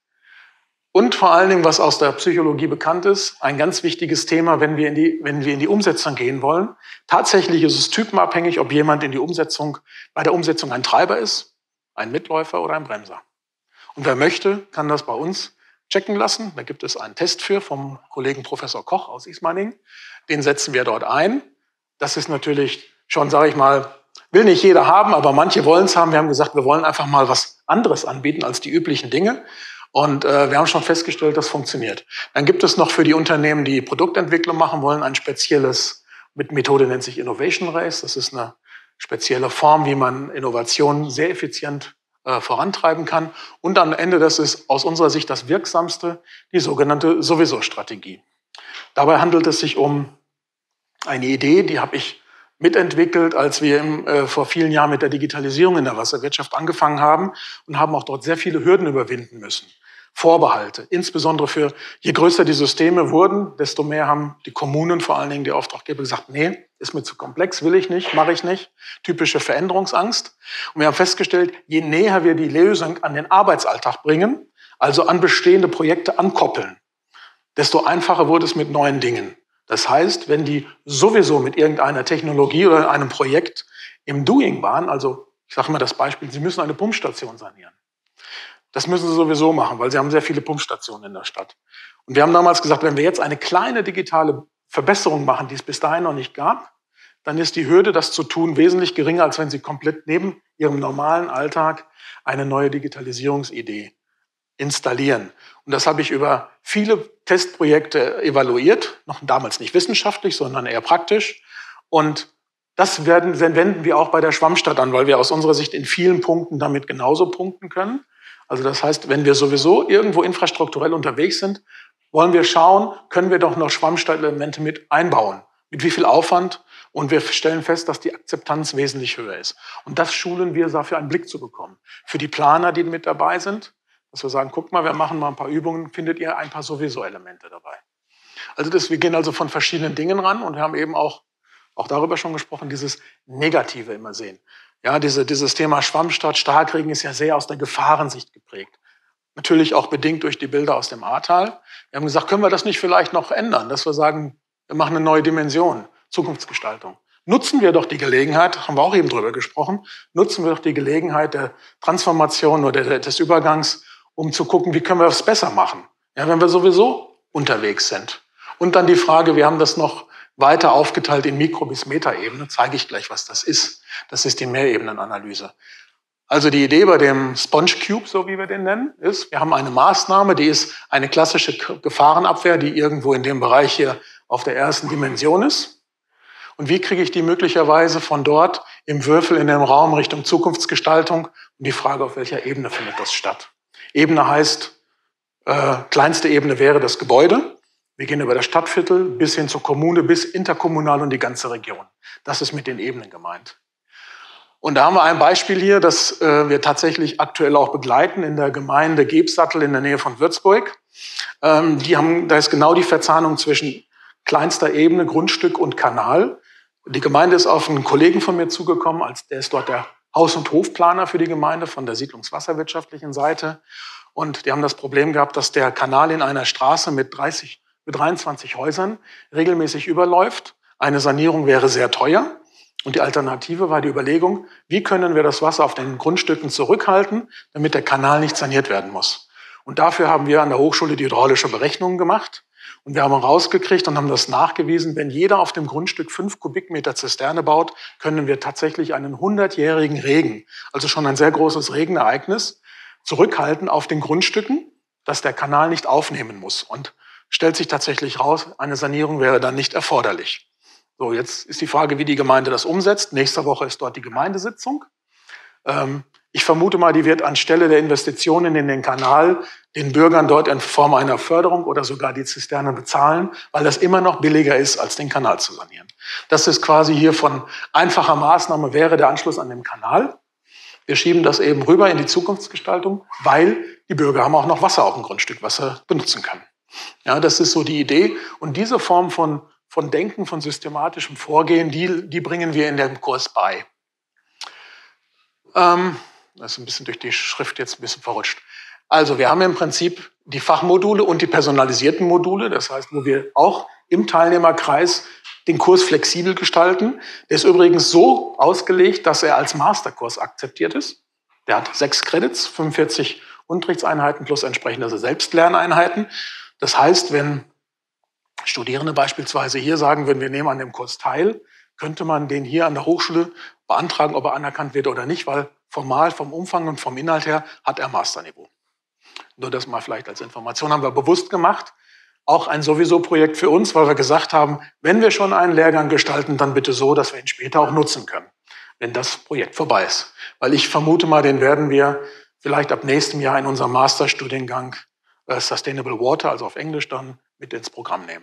Und vor allen Dingen, was aus der Psychologie bekannt ist, ein ganz wichtiges Thema, wenn wir in die, wenn wir in die Umsetzung gehen wollen. Tatsächlich ist es typenabhängig, ob jemand in die Umsetzung, bei der Umsetzung ein Treiber ist, ein Mitläufer oder ein Bremser. Und wer möchte, kann das bei uns checken lassen. Da gibt es einen Test für vom Kollegen Professor Koch aus Ismaning. Den setzen wir dort ein. Das ist natürlich schon, sage ich mal, will nicht jeder haben, aber manche wollen es haben. Wir haben gesagt, wir wollen einfach mal was anderes anbieten als die üblichen Dinge. Und äh, wir haben schon festgestellt, das funktioniert. Dann gibt es noch für die Unternehmen, die Produktentwicklung machen wollen, ein spezielles, mit Methode nennt sich Innovation Race. Das ist eine spezielle Form, wie man Innovationen sehr effizient äh, vorantreiben kann. Und am Ende, das ist aus unserer Sicht das Wirksamste, die sogenannte Sowieso-Strategie. Dabei handelt es sich um eine Idee, die habe ich mitentwickelt, als wir im, äh, vor vielen Jahren mit der Digitalisierung in der Wasserwirtschaft angefangen haben und haben auch dort sehr viele Hürden überwinden müssen. Vorbehalte, insbesondere für, je größer die Systeme wurden, desto mehr haben die Kommunen, vor allen Dingen die Auftraggeber, gesagt, nee, ist mir zu komplex, will ich nicht, mache ich nicht. Typische Veränderungsangst. Und wir haben festgestellt, je näher wir die Lösung an den Arbeitsalltag bringen, also an bestehende Projekte ankoppeln, desto einfacher wurde es mit neuen Dingen. Das heißt, wenn die sowieso mit irgendeiner Technologie oder einem Projekt im Doing waren, also ich sage mal das Beispiel, Sie müssen eine Pumpstation sanieren. Das müssen Sie sowieso machen, weil Sie haben sehr viele Pumpstationen in der Stadt. Und wir haben damals gesagt, wenn wir jetzt eine kleine digitale Verbesserung machen, die es bis dahin noch nicht gab, dann ist die Hürde, das zu tun, wesentlich geringer, als wenn Sie komplett neben Ihrem normalen Alltag eine neue Digitalisierungsidee installieren. Und das habe ich über viele Testprojekte evaluiert, noch damals nicht wissenschaftlich, sondern eher praktisch. Und das werden, wenden wir auch bei der Schwammstadt an, weil wir aus unserer Sicht in vielen Punkten damit genauso punkten können. Also das heißt, wenn wir sowieso irgendwo infrastrukturell unterwegs sind, wollen wir schauen, können wir doch noch Schwammstadtelemente mit einbauen. Mit wie viel Aufwand? Und wir stellen fest, dass die Akzeptanz wesentlich höher ist. Und das schulen wir, dafür einen Blick zu bekommen. Für die Planer, die mit dabei sind, dass wir sagen, guck mal, wir machen mal ein paar Übungen, findet ihr ein paar Sowieso-Elemente dabei. Also das, wir gehen also von verschiedenen Dingen ran und wir haben eben auch, auch darüber schon gesprochen, dieses Negative immer sehen. Ja, diese, dieses Thema Schwammstadt, Starkregen ist ja sehr aus der Gefahrensicht geprägt. Natürlich auch bedingt durch die Bilder aus dem Ahrtal. Wir haben gesagt, können wir das nicht vielleicht noch ändern, dass wir sagen, wir machen eine neue Dimension, Zukunftsgestaltung. Nutzen wir doch die Gelegenheit, haben wir auch eben drüber gesprochen, nutzen wir doch die Gelegenheit der Transformation oder des Übergangs, um zu gucken, wie können wir es besser machen, ja, wenn wir sowieso unterwegs sind. Und dann die Frage, wir haben das noch weiter aufgeteilt in Mikro- bis Metaebene, zeige ich gleich, was das ist. Das ist die Mehrebenenanalyse. Also die Idee bei dem Sponge Cube, so wie wir den nennen, ist, wir haben eine Maßnahme, die ist eine klassische Gefahrenabwehr, die irgendwo in dem Bereich hier auf der ersten Dimension ist. Und wie kriege ich die möglicherweise von dort im Würfel in dem Raum Richtung Zukunftsgestaltung? Und die Frage, auf welcher Ebene findet das statt? Ebene heißt, äh, kleinste Ebene wäre das Gebäude. Wir gehen über das Stadtviertel bis hin zur Kommune, bis interkommunal und die ganze Region. Das ist mit den Ebenen gemeint. Und da haben wir ein Beispiel hier, das äh, wir tatsächlich aktuell auch begleiten in der Gemeinde Gebsattel in der Nähe von Würzburg. Ähm, die haben, da ist genau die Verzahnung zwischen kleinster Ebene, Grundstück und Kanal. Die Gemeinde ist auf einen Kollegen von mir zugekommen, als der ist dort der Haus- und Hofplaner für die Gemeinde von der siedlungswasserwirtschaftlichen Seite. Und die haben das Problem gehabt, dass der Kanal in einer Straße mit, dreißig, mit dreiundzwanzig Häusern regelmäßig überläuft. Eine Sanierung wäre sehr teuer. Und die Alternative war die Überlegung, wie können wir das Wasser auf den Grundstücken zurückhalten, damit der Kanal nicht saniert werden muss. Und dafür haben wir an der Hochschule die hydraulische Berechnungen gemacht. Und wir haben rausgekriegt und haben das nachgewiesen, wenn jeder auf dem Grundstück fünf Kubikmeter Zisterne baut, können wir tatsächlich einen hundertjährigen Regen, also schon ein sehr großes Regenereignis, zurückhalten auf den Grundstücken, dass der Kanal nicht aufnehmen muss. Und stellt sich tatsächlich raus, eine Sanierung wäre dann nicht erforderlich. So, jetzt ist die Frage, wie die Gemeinde das umsetzt. Nächste Woche ist dort die Gemeindesitzung. Ähm, ich vermute mal, die wird anstelle der Investitionen in den Kanal den Bürgern dort in Form einer Förderung oder sogar die Zisterne bezahlen, weil das immer noch billiger ist, als den Kanal zu sanieren. Das ist quasi hier von einfacher Maßnahme wäre der Anschluss an den Kanal. Wir schieben das eben rüber in die Zukunftsgestaltung, weil die Bürger haben auch noch Wasser auf dem Grundstück, was sie benutzen können. Ja, das ist so die Idee. Und diese Form von von Denken, von systematischem Vorgehen, die, die bringen wir in dem Kurs bei. Ähm, das ist ein bisschen durch die Schrift jetzt ein bisschen verrutscht. Also wir haben im Prinzip die Fachmodule und die personalisierten Module, das heißt, wo wir auch im Teilnehmerkreis den Kurs flexibel gestalten. Der ist übrigens so ausgelegt, dass er als Masterkurs akzeptiert ist. Der hat sechs Credits, fünfundvierzig Unterrichtseinheiten plus entsprechende Selbstlerneinheiten. Das heißt, wenn Studierende beispielsweise hier sagen würden, wir nehmen an dem Kurs teil, könnte man den hier an der Hochschule beantragen, ob er anerkannt wird oder nicht, weil formal vom Umfang und vom Inhalt her hat er Masterniveau. Nur das mal vielleicht als Information haben wir bewusst gemacht. Auch ein Sowieso-Projekt für uns, weil wir gesagt haben, wenn wir schon einen Lehrgang gestalten, dann bitte so, dass wir ihn später auch nutzen können, wenn das Projekt vorbei ist. Weil ich vermute mal, den werden wir vielleicht ab nächstem Jahr in unserem Masterstudiengang äh, Sustainable Water, also auf Englisch dann, mit ins Programm nehmen.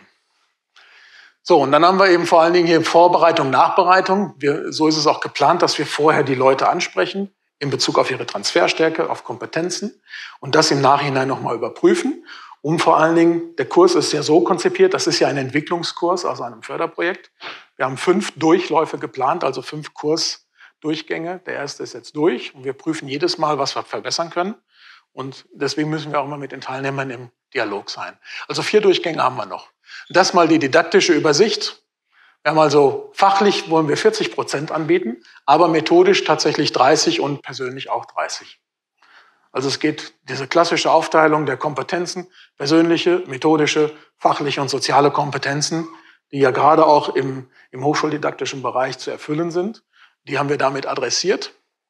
So, und dann haben wir eben vor allen Dingen hier Vorbereitung, Nachbereitung. Wir, so ist es auch geplant, dass wir vorher die Leute ansprechen in Bezug auf ihre Transferstärke, auf Kompetenzen und das im Nachhinein nochmal überprüfen. Um vor allen Dingen, der Kurs ist ja so konzipiert, das ist ja ein Entwicklungskurs aus einem Förderprojekt. Wir haben fünf Durchläufe geplant, also fünf Kursdurchgänge. Der erste ist jetzt durch und wir prüfen jedes Mal, was wir verbessern können. Und deswegen müssen wir auch immer mit den Teilnehmern im Dialog sein. Also vier Durchgänge haben wir noch. Das mal die didaktische Übersicht. Wir haben also fachlich wollen wir vierzig Prozent anbieten, aber methodisch tatsächlich dreißig und persönlich auch dreißig. Also es geht diese klassische Aufteilung der Kompetenzen, persönliche, methodische, fachliche und soziale Kompetenzen, die ja gerade auch im, im hochschuldidaktischen Bereich zu erfüllen sind. Die haben wir damit adressiert.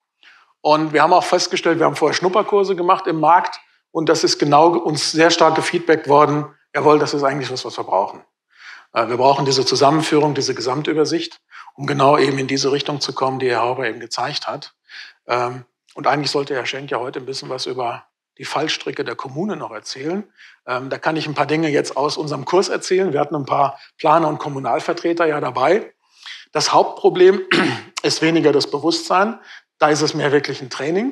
Und wir haben auch festgestellt, wir haben vorher Schnupperkurse gemacht im Markt und das ist genau uns sehr stark gefeedbackt worden, jawohl, das ist eigentlich was, was wir brauchen. Wir brauchen diese Zusammenführung, diese Gesamtübersicht, um genau eben in diese Richtung zu kommen, die Herr Hauber eben gezeigt hat. Und eigentlich sollte Herr Schenk ja heute ein bisschen was über die Fallstricke der Kommune noch erzählen. Da kann ich ein paar Dinge jetzt aus unserem Kurs erzählen. Wir hatten ein paar Planer und Kommunalvertreter ja dabei. Das Hauptproblem ist weniger das Bewusstsein. Da ist es mehr wirklich ein Training.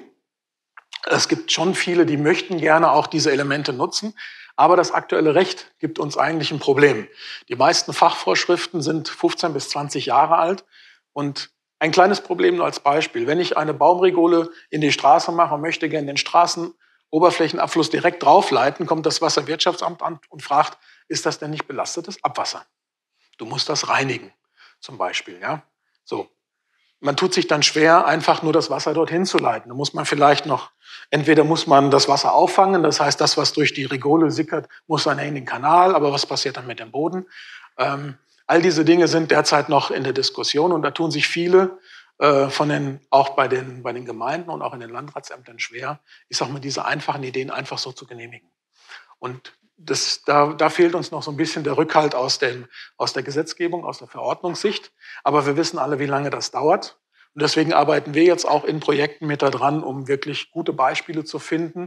Es gibt schon viele, die möchten gerne auch diese Elemente nutzen. Aber das aktuelle Recht gibt uns eigentlich ein Problem. Die meisten Fachvorschriften sind fünfzehn bis zwanzig Jahre alt. Und ein kleines Problem nur als Beispiel. Wenn ich eine Baumregole in die Straße mache und möchte gerne den Straßenoberflächenabfluss direkt draufleiten, kommt das Wasserwirtschaftsamt an und fragt, ist das denn nicht belastetes Abwasser? Du musst das reinigen, zum Beispiel. Ja? So. Man tut sich dann schwer, einfach nur das Wasser dorthin zu leiten. Da muss man vielleicht noch, entweder muss man das Wasser auffangen, das heißt, das, was durch die Regole sickert, muss dann in den Kanal, aber was passiert dann mit dem Boden? Ähm, all diese Dinge sind derzeit noch in der Diskussion und da tun sich viele äh, von den, auch bei den, bei den Gemeinden und auch in den Landratsämtern schwer, ich sag mal, diese einfachen Ideen einfach so zu genehmigen. Und das, da, da fehlt uns noch so ein bisschen der Rückhalt aus, dem, aus der Gesetzgebung, aus der Verordnungssicht. Aber wir wissen alle, wie lange das dauert. Und deswegen arbeiten wir jetzt auch in Projekten mit da dran, um wirklich gute Beispiele zu finden,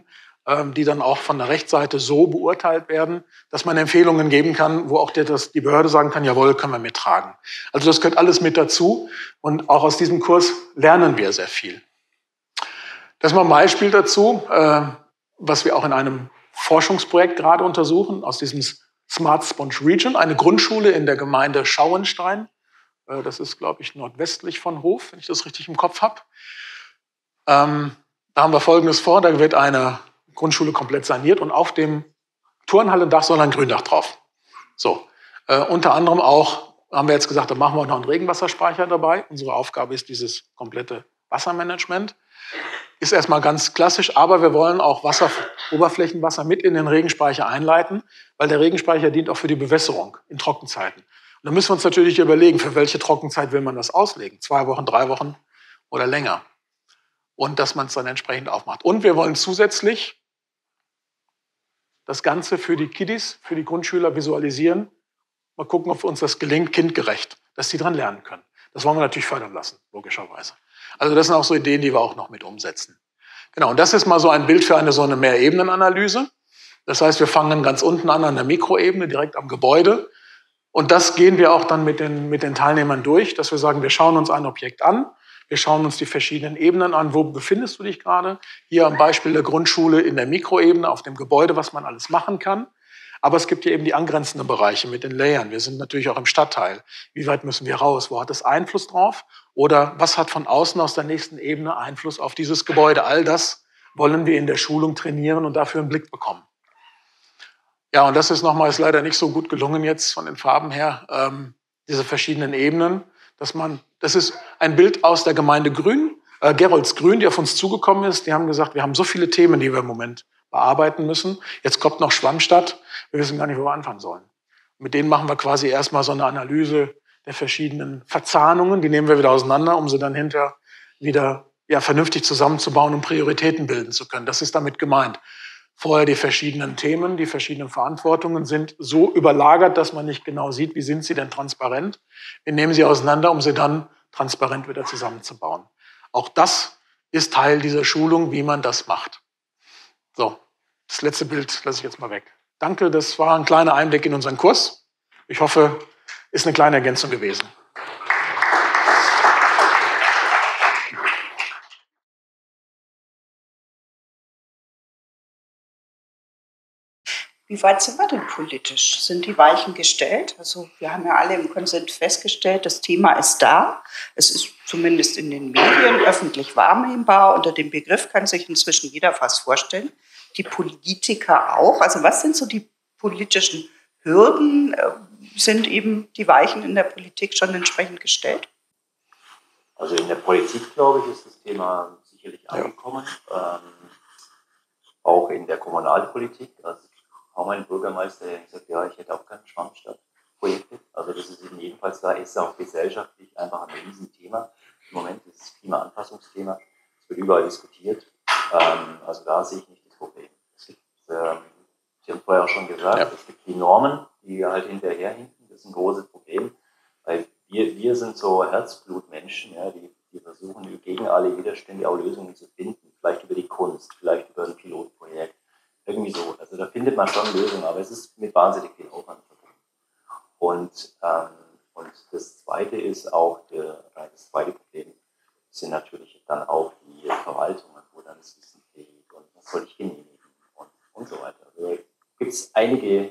ähm, die dann auch von der Rechtsseite so beurteilt werden, dass man Empfehlungen geben kann, wo auch der, das, die Behörde sagen kann, jawohl, können wir mittragen. Also das gehört alles mit dazu und auch aus diesem Kurs lernen wir sehr viel. Das ist mal ein Beispiel dazu, äh, was wir auch in einem Forschungsprojekt gerade untersuchen, aus diesem Smart Sponge Region, eine Grundschule in der Gemeinde Schauenstein. Äh, das ist, glaube ich, nordwestlich von Hof, wenn ich das richtig im Kopf habe. Ähm, da haben wir Folgendes vor, da wird eine Grundschule komplett saniert und auf dem Turnhallendach soll ein Gründach drauf. So, äh, unter anderem auch, haben wir jetzt gesagt, da machen wir noch einen Regenwasserspeicher dabei. Unsere Aufgabe ist dieses komplette Wassermanagement. Ist erstmal ganz klassisch, aber wir wollen auch Wasser, Oberflächenwasser mit in den Regenspeicher einleiten, weil der Regenspeicher dient auch für die Bewässerung in Trockenzeiten. Und da müssen wir uns natürlich überlegen, für welche Trockenzeit will man das auslegen? Zwei Wochen, drei Wochen oder länger? Und dass man es dann entsprechend aufmacht. Und wir wollen zusätzlich das Ganze für die Kiddies, für die Grundschüler visualisieren. Mal gucken, ob uns das gelingt, kindgerecht, dass sie dran lernen können. Das wollen wir natürlich fördern lassen, logischerweise. Also das sind auch so Ideen, die wir auch noch mit umsetzen. Genau, und das ist mal so ein Bild für eine so eine Mehrebenenanalyse. Das heißt, wir fangen ganz unten an, an der Mikroebene, direkt am Gebäude. Und das gehen wir auch dann mit den, mit den Teilnehmern durch, dass wir sagen, wir schauen uns ein Objekt an, wir schauen uns die verschiedenen Ebenen an. Wo befindest du dich gerade? Hier am Beispiel der Grundschule in der Mikroebene, auf dem Gebäude, was man alles machen kann. Aber es gibt hier eben die angrenzenden Bereiche mit den Layern. Wir sind natürlich auch im Stadtteil. Wie weit müssen wir raus? Wo hat es Einfluss drauf? Oder was hat von außen aus der nächsten Ebene Einfluss auf dieses Gebäude? All das wollen wir in der Schulung trainieren und dafür einen Blick bekommen. Ja, und das ist nochmal, ist leider nicht so gut gelungen jetzt von den Farben her, ähm, diese verschiedenen Ebenen, dass man, das ist ein Bild aus der Gemeinde Grün, äh, Geroldsgrün, die auf uns zugekommen ist. Die haben gesagt, wir haben so viele Themen, die wir im Moment bearbeiten müssen. Jetzt kommt noch Schwammstadt. Wir wissen gar nicht, wo wir anfangen sollen. Mit denen machen wir quasi erstmal so eine Analyse der verschiedenen Verzahnungen. Die nehmen wir wieder auseinander, um sie dann hinterher wieder ja, vernünftig zusammenzubauen und Prioritäten bilden zu können. Das ist damit gemeint. Vorher die verschiedenen Themen, die verschiedenen Verantwortungen sind so überlagert, dass man nicht genau sieht, wie sind sie denn transparent. Wir nehmen sie auseinander, um sie dann transparent wieder zusammenzubauen. Auch das ist Teil dieser Schulung, wie man das macht. So, das letzte Bild lasse ich jetzt mal weg. Danke, das war ein kleiner Einblick in unseren Kurs. Ich hoffe, ist eine kleine Ergänzung gewesen. Wie weit sind wir denn politisch? Sind die Weichen gestellt? Also wir haben ja alle im Konsens festgestellt, das Thema ist da. Es ist zumindest in den Medien öffentlich wahrnehmbar. Unter dem Begriff kann sich inzwischen jeder fast vorstellen. Die Politiker auch. Also was sind so die politischen Hürden? Sind eben die Weichen in der Politik schon entsprechend gestellt? Also in der Politik, glaube ich, ist das Thema sicherlich angekommen. Ja. Ähm, auch in der Kommunalpolitik. Also kaum ein Bürgermeister, der sagt, ja, ich hätte auch keine Schwammstadtprojekte. Also das ist eben jedenfalls da, ist auch gesellschaftlich einfach ein Riesenthema. Im Moment ist das Klimaanpassungsthema, es wird überall diskutiert. Ähm, also da sehe ich nicht das Problem. Es gibt, ähm, Sie haben vorher auch schon gesagt, ja. Es gibt die Normen, die halt hinterherhinken. Das ist ein großes Problem, weil wir, wir sind so Herzblutmenschen, ja, die, die versuchen gegen alle Widerstände auch Lösungen zu finden. Vielleicht über die Kunst, vielleicht über ein Pilotprojekt. Irgendwie so. Also da findet man schon Lösungen, aber es ist mit wahnsinnig viel Aufwand verbunden. Und, ähm, und das Zweite ist auch, der, das zweite Problem sind natürlich dann auch die Verwaltungen, wo dann das Wissen fehlt und was soll ich genehmigen und, und so weiter. Also gibt es einige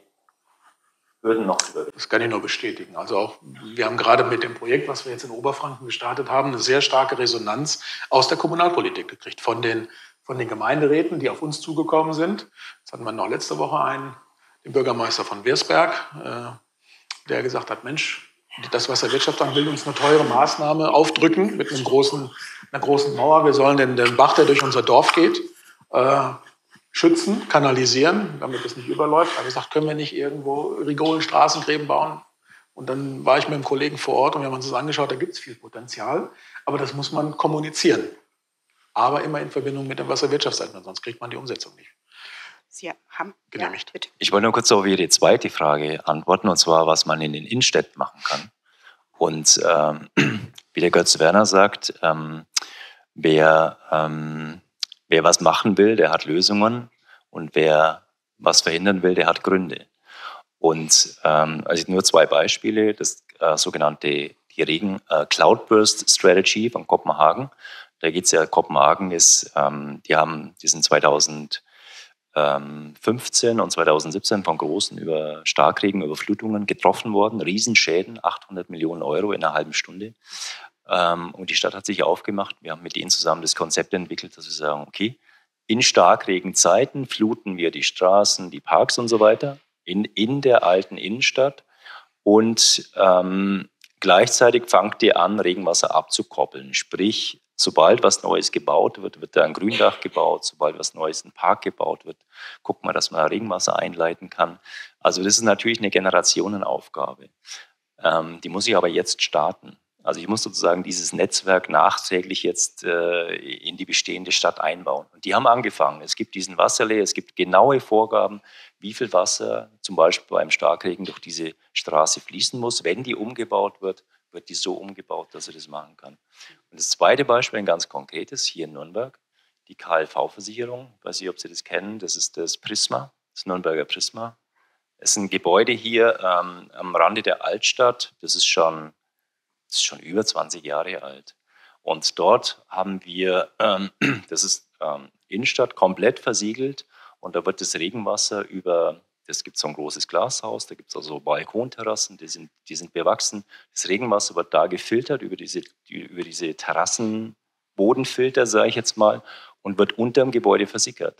Hürden noch zu überwinden. Das kann ich nur bestätigen. Also auch, wir haben gerade mit dem Projekt, was wir jetzt in Oberfranken gestartet haben, eine sehr starke Resonanz aus der Kommunalpolitik gekriegt, von den von den Gemeinderäten, die auf uns zugekommen sind. Jetzt hatten wir noch letzte Woche einen, den Bürgermeister von Wirsberg, äh, der gesagt hat, Mensch, das Wasserwirtschaft will uns eine teure Maßnahme aufdrücken mit einem großen, einer großen Mauer. Wir sollen den, den Bach, der durch unser Dorf geht, äh, schützen, kanalisieren, damit es nicht überläuft. Er hat gesagt, können wir nicht irgendwo Rigolen, Straßengräben bauen? Und dann war ich mit einem Kollegen vor Ort und wir haben uns das angeschaut, da gibt es viel Potenzial, aber das muss man kommunizieren. Aber immer in Verbindung mit dem Wasserwirtschaftseigner, sonst kriegt man die Umsetzung nicht. Sie haben genehmigt. Ja, ich wollte nur kurz auf Ihre zweite Frage antworten, und zwar, was man in den Innenstädten machen kann. Und ähm, wie der Götz Werner sagt, ähm, wer, ähm, wer was machen will, der hat Lösungen. Und wer was verhindern will, der hat Gründe. Und ähm, also nur zwei Beispiele, das äh, sogenannte die Regen äh, Cloudburst Strategy von Kopenhagen. Da geht es ja, Kopenhagen ist, ähm, die haben, die sind zweitausendfünfzehn und zweitausendsiebzehn von großen über Starkregen, Überflutungen getroffen worden, Riesenschäden, achthundert Millionen Euro in einer halben Stunde. Ähm, und die Stadt hat sich aufgemacht. Wir haben mit denen zusammen das Konzept entwickelt, dass wir sagen, okay, in Starkregenzeiten fluten wir die Straßen, die Parks und so weiter in, in der alten Innenstadt und ähm, gleichzeitig fangt ihr an, Regenwasser abzukoppeln. Sprich, sobald was Neues gebaut wird, wird da ein Gründach gebaut. Sobald was Neues, ein Park gebaut wird, guckt man, dass man Regenwasser einleiten kann. Also das ist natürlich eine Generationenaufgabe. Ähm, die muss ich aber jetzt starten. Also ich muss sozusagen dieses Netzwerk nachträglich jetzt äh, in die bestehende Stadt einbauen. Und die haben angefangen. Es gibt diesen Wasserlee, es gibt genaue Vorgaben, wie viel Wasser zum Beispiel beim Starkregen durch diese Straße fließen muss. Wenn die umgebaut wird, wird die so umgebaut, dass er das machen kann. Und das zweite Beispiel, ein ganz konkretes, hier in Nürnberg, die K L V-Versicherung. Ich weiß nicht, ob Sie das kennen, das ist das Prisma, das Nürnberger Prisma. Es ist ein Gebäude hier ähm, am Rande der Altstadt, das ist schon... Das ist schon über zwanzig Jahre alt. Und dort haben wir, ähm, das ist ähm, Innenstadt, komplett versiegelt. Und da wird das Regenwasser über, das gibt so ein großes Glashaus, da gibt es also Balkonterrassen, die sind, die sind bewachsen. Das Regenwasser wird da gefiltert über diese, über diese Terrassenbodenfilter, sage ich jetzt mal, und wird unter dem Gebäude versickert.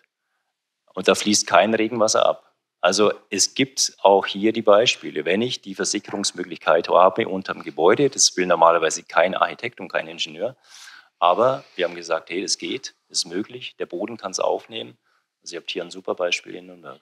Und da fließt kein Regenwasser ab. Also es gibt auch hier die Beispiele, wenn ich die Versickerungsmöglichkeit habe unter dem Gebäude, das will normalerweise kein Architekt und kein Ingenieur, aber wir haben gesagt, hey, das geht, das ist möglich, der Boden kann es aufnehmen. Also ihr habt hier ein super Beispiel in Nürnberg.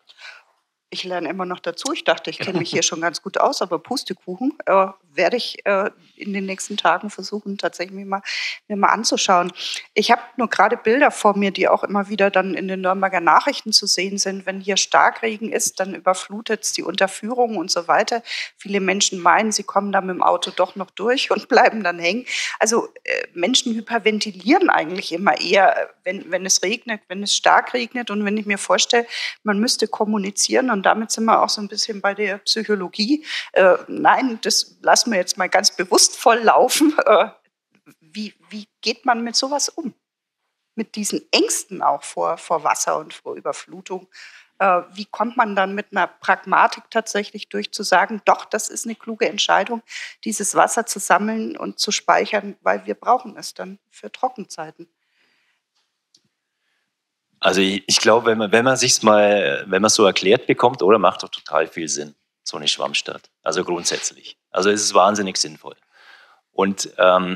Ich lerne immer noch dazu. Ich dachte, ich kenne mich hier schon ganz gut aus, aber Pustekuchen äh, werde ich äh, in den nächsten Tagen versuchen, tatsächlich mir mal, mir mal anzuschauen. Ich habe nur gerade Bilder vor mir, die auch immer wieder dann in den Nürnberger Nachrichten zu sehen sind. Wenn hier Starkregen ist, dann überflutet es die Unterführung und so weiter. Viele Menschen meinen, sie kommen da mit dem Auto doch noch durch und bleiben dann hängen. Also äh, Menschen hyperventilieren eigentlich immer eher, wenn, wenn es regnet, wenn es stark regnet. Und wenn ich mir vorstelle, man müsste kommunizieren und damit sind wir auch so ein bisschen bei der Psychologie. Äh, nein, das lassen wir jetzt mal ganz bewusst voll laufen. Äh, wie, wie geht man mit sowas um? Mit diesen Ängsten auch vor, vor Wasser und vor Überflutung. Äh, wie kommt man dann mit einer Pragmatik tatsächlich durch zu sagen, doch, das ist eine kluge Entscheidung, dieses Wasser zu sammeln und zu speichern, weil wir brauchen es dann für Trockenzeiten. Also ich, ich glaube, wenn man, wenn man sich's mal, wenn man es so erklärt bekommt, oder macht doch total viel Sinn, so eine Schwammstadt. Also grundsätzlich. Also es ist wahnsinnig sinnvoll. Und ähm,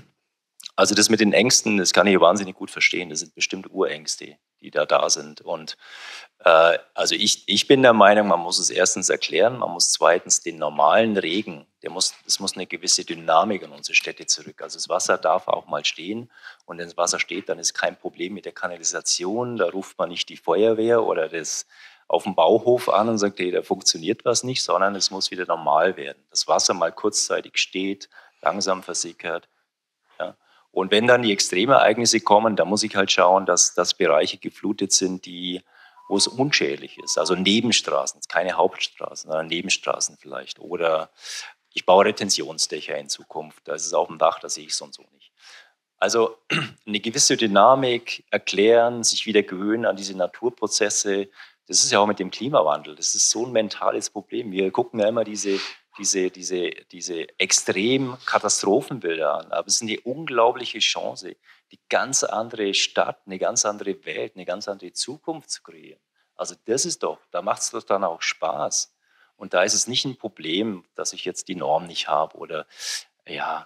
also das mit den Ängsten, das kann ich wahnsinnig gut verstehen. Das sind bestimmt Urängste, die da da sind. Und äh, also ich, ich bin der Meinung, man muss es erstens erklären, man muss zweitens den normalen Regen, der muss, das muss eine gewisse Dynamik in unsere Städte zurück. Also das Wasser darf auch mal stehen. Und wenn das Wasser steht, dann ist kein Problem mit der Kanalisation. Da ruft man nicht die Feuerwehr oder das auf dem Bauhof an und sagt, hey, da funktioniert was nicht, sondern es muss wieder normal werden. Das Wasser mal kurzzeitig steht, langsam versickert. Ja. Und wenn dann die Extremereignisse kommen, dann muss ich halt schauen, dass, dass Bereiche geflutet sind, die, wo es unschädlich ist. Also Nebenstraßen, keine Hauptstraßen, sondern Nebenstraßen vielleicht. Oder ich baue Retentionsdächer in Zukunft. Da ist es auf dem Dach, da sehe ich es und so nicht. Also eine gewisse Dynamik erklären, sich wieder gewöhnen an diese Naturprozesse. Das ist ja auch mit dem Klimawandel. Das ist so ein mentales Problem. Wir gucken ja immer diese, diese, diese, diese extremen Katastrophenbilder an. Aber es ist eine unglaubliche Chance, die ganz andere Stadt, eine ganz andere Welt, eine ganz andere Zukunft zu kreieren. Also das ist doch, da macht es doch dann auch Spaß. Und da ist es nicht ein Problem, dass ich jetzt die Norm nicht habe oder ja,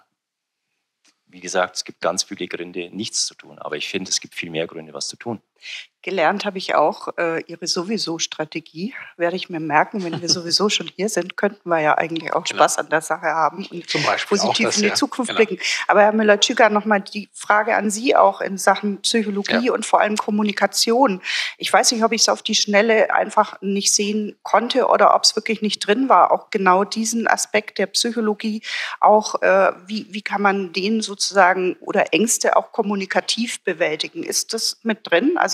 wie gesagt, es gibt ganz viele Gründe, nichts zu tun. Aber ich finde, es gibt viel mehr Gründe, was zu tun. Gelernt habe ich auch äh, Ihre Sowieso-Strategie. Werde ich mir merken, wenn wir sowieso schon hier sind, könnten wir ja eigentlich auch Genau. Spaß an der Sache haben und Zum Beispiel positiv auch das, in die ja. Zukunft Genau. blicken. Aber Herr Müller-Tschigan, nochmal die Frage an Sie auch in Sachen Psychologie Ja. und vor allem Kommunikation. Ich weiß nicht, ob ich es auf die Schnelle einfach nicht sehen konnte oder ob es wirklich nicht drin war. Auch genau diesen Aspekt der Psychologie, auch äh, wie, wie kann man den sozusagen oder Ängste auch kommunikativ bewältigen? Ist das mit drin? Also mich als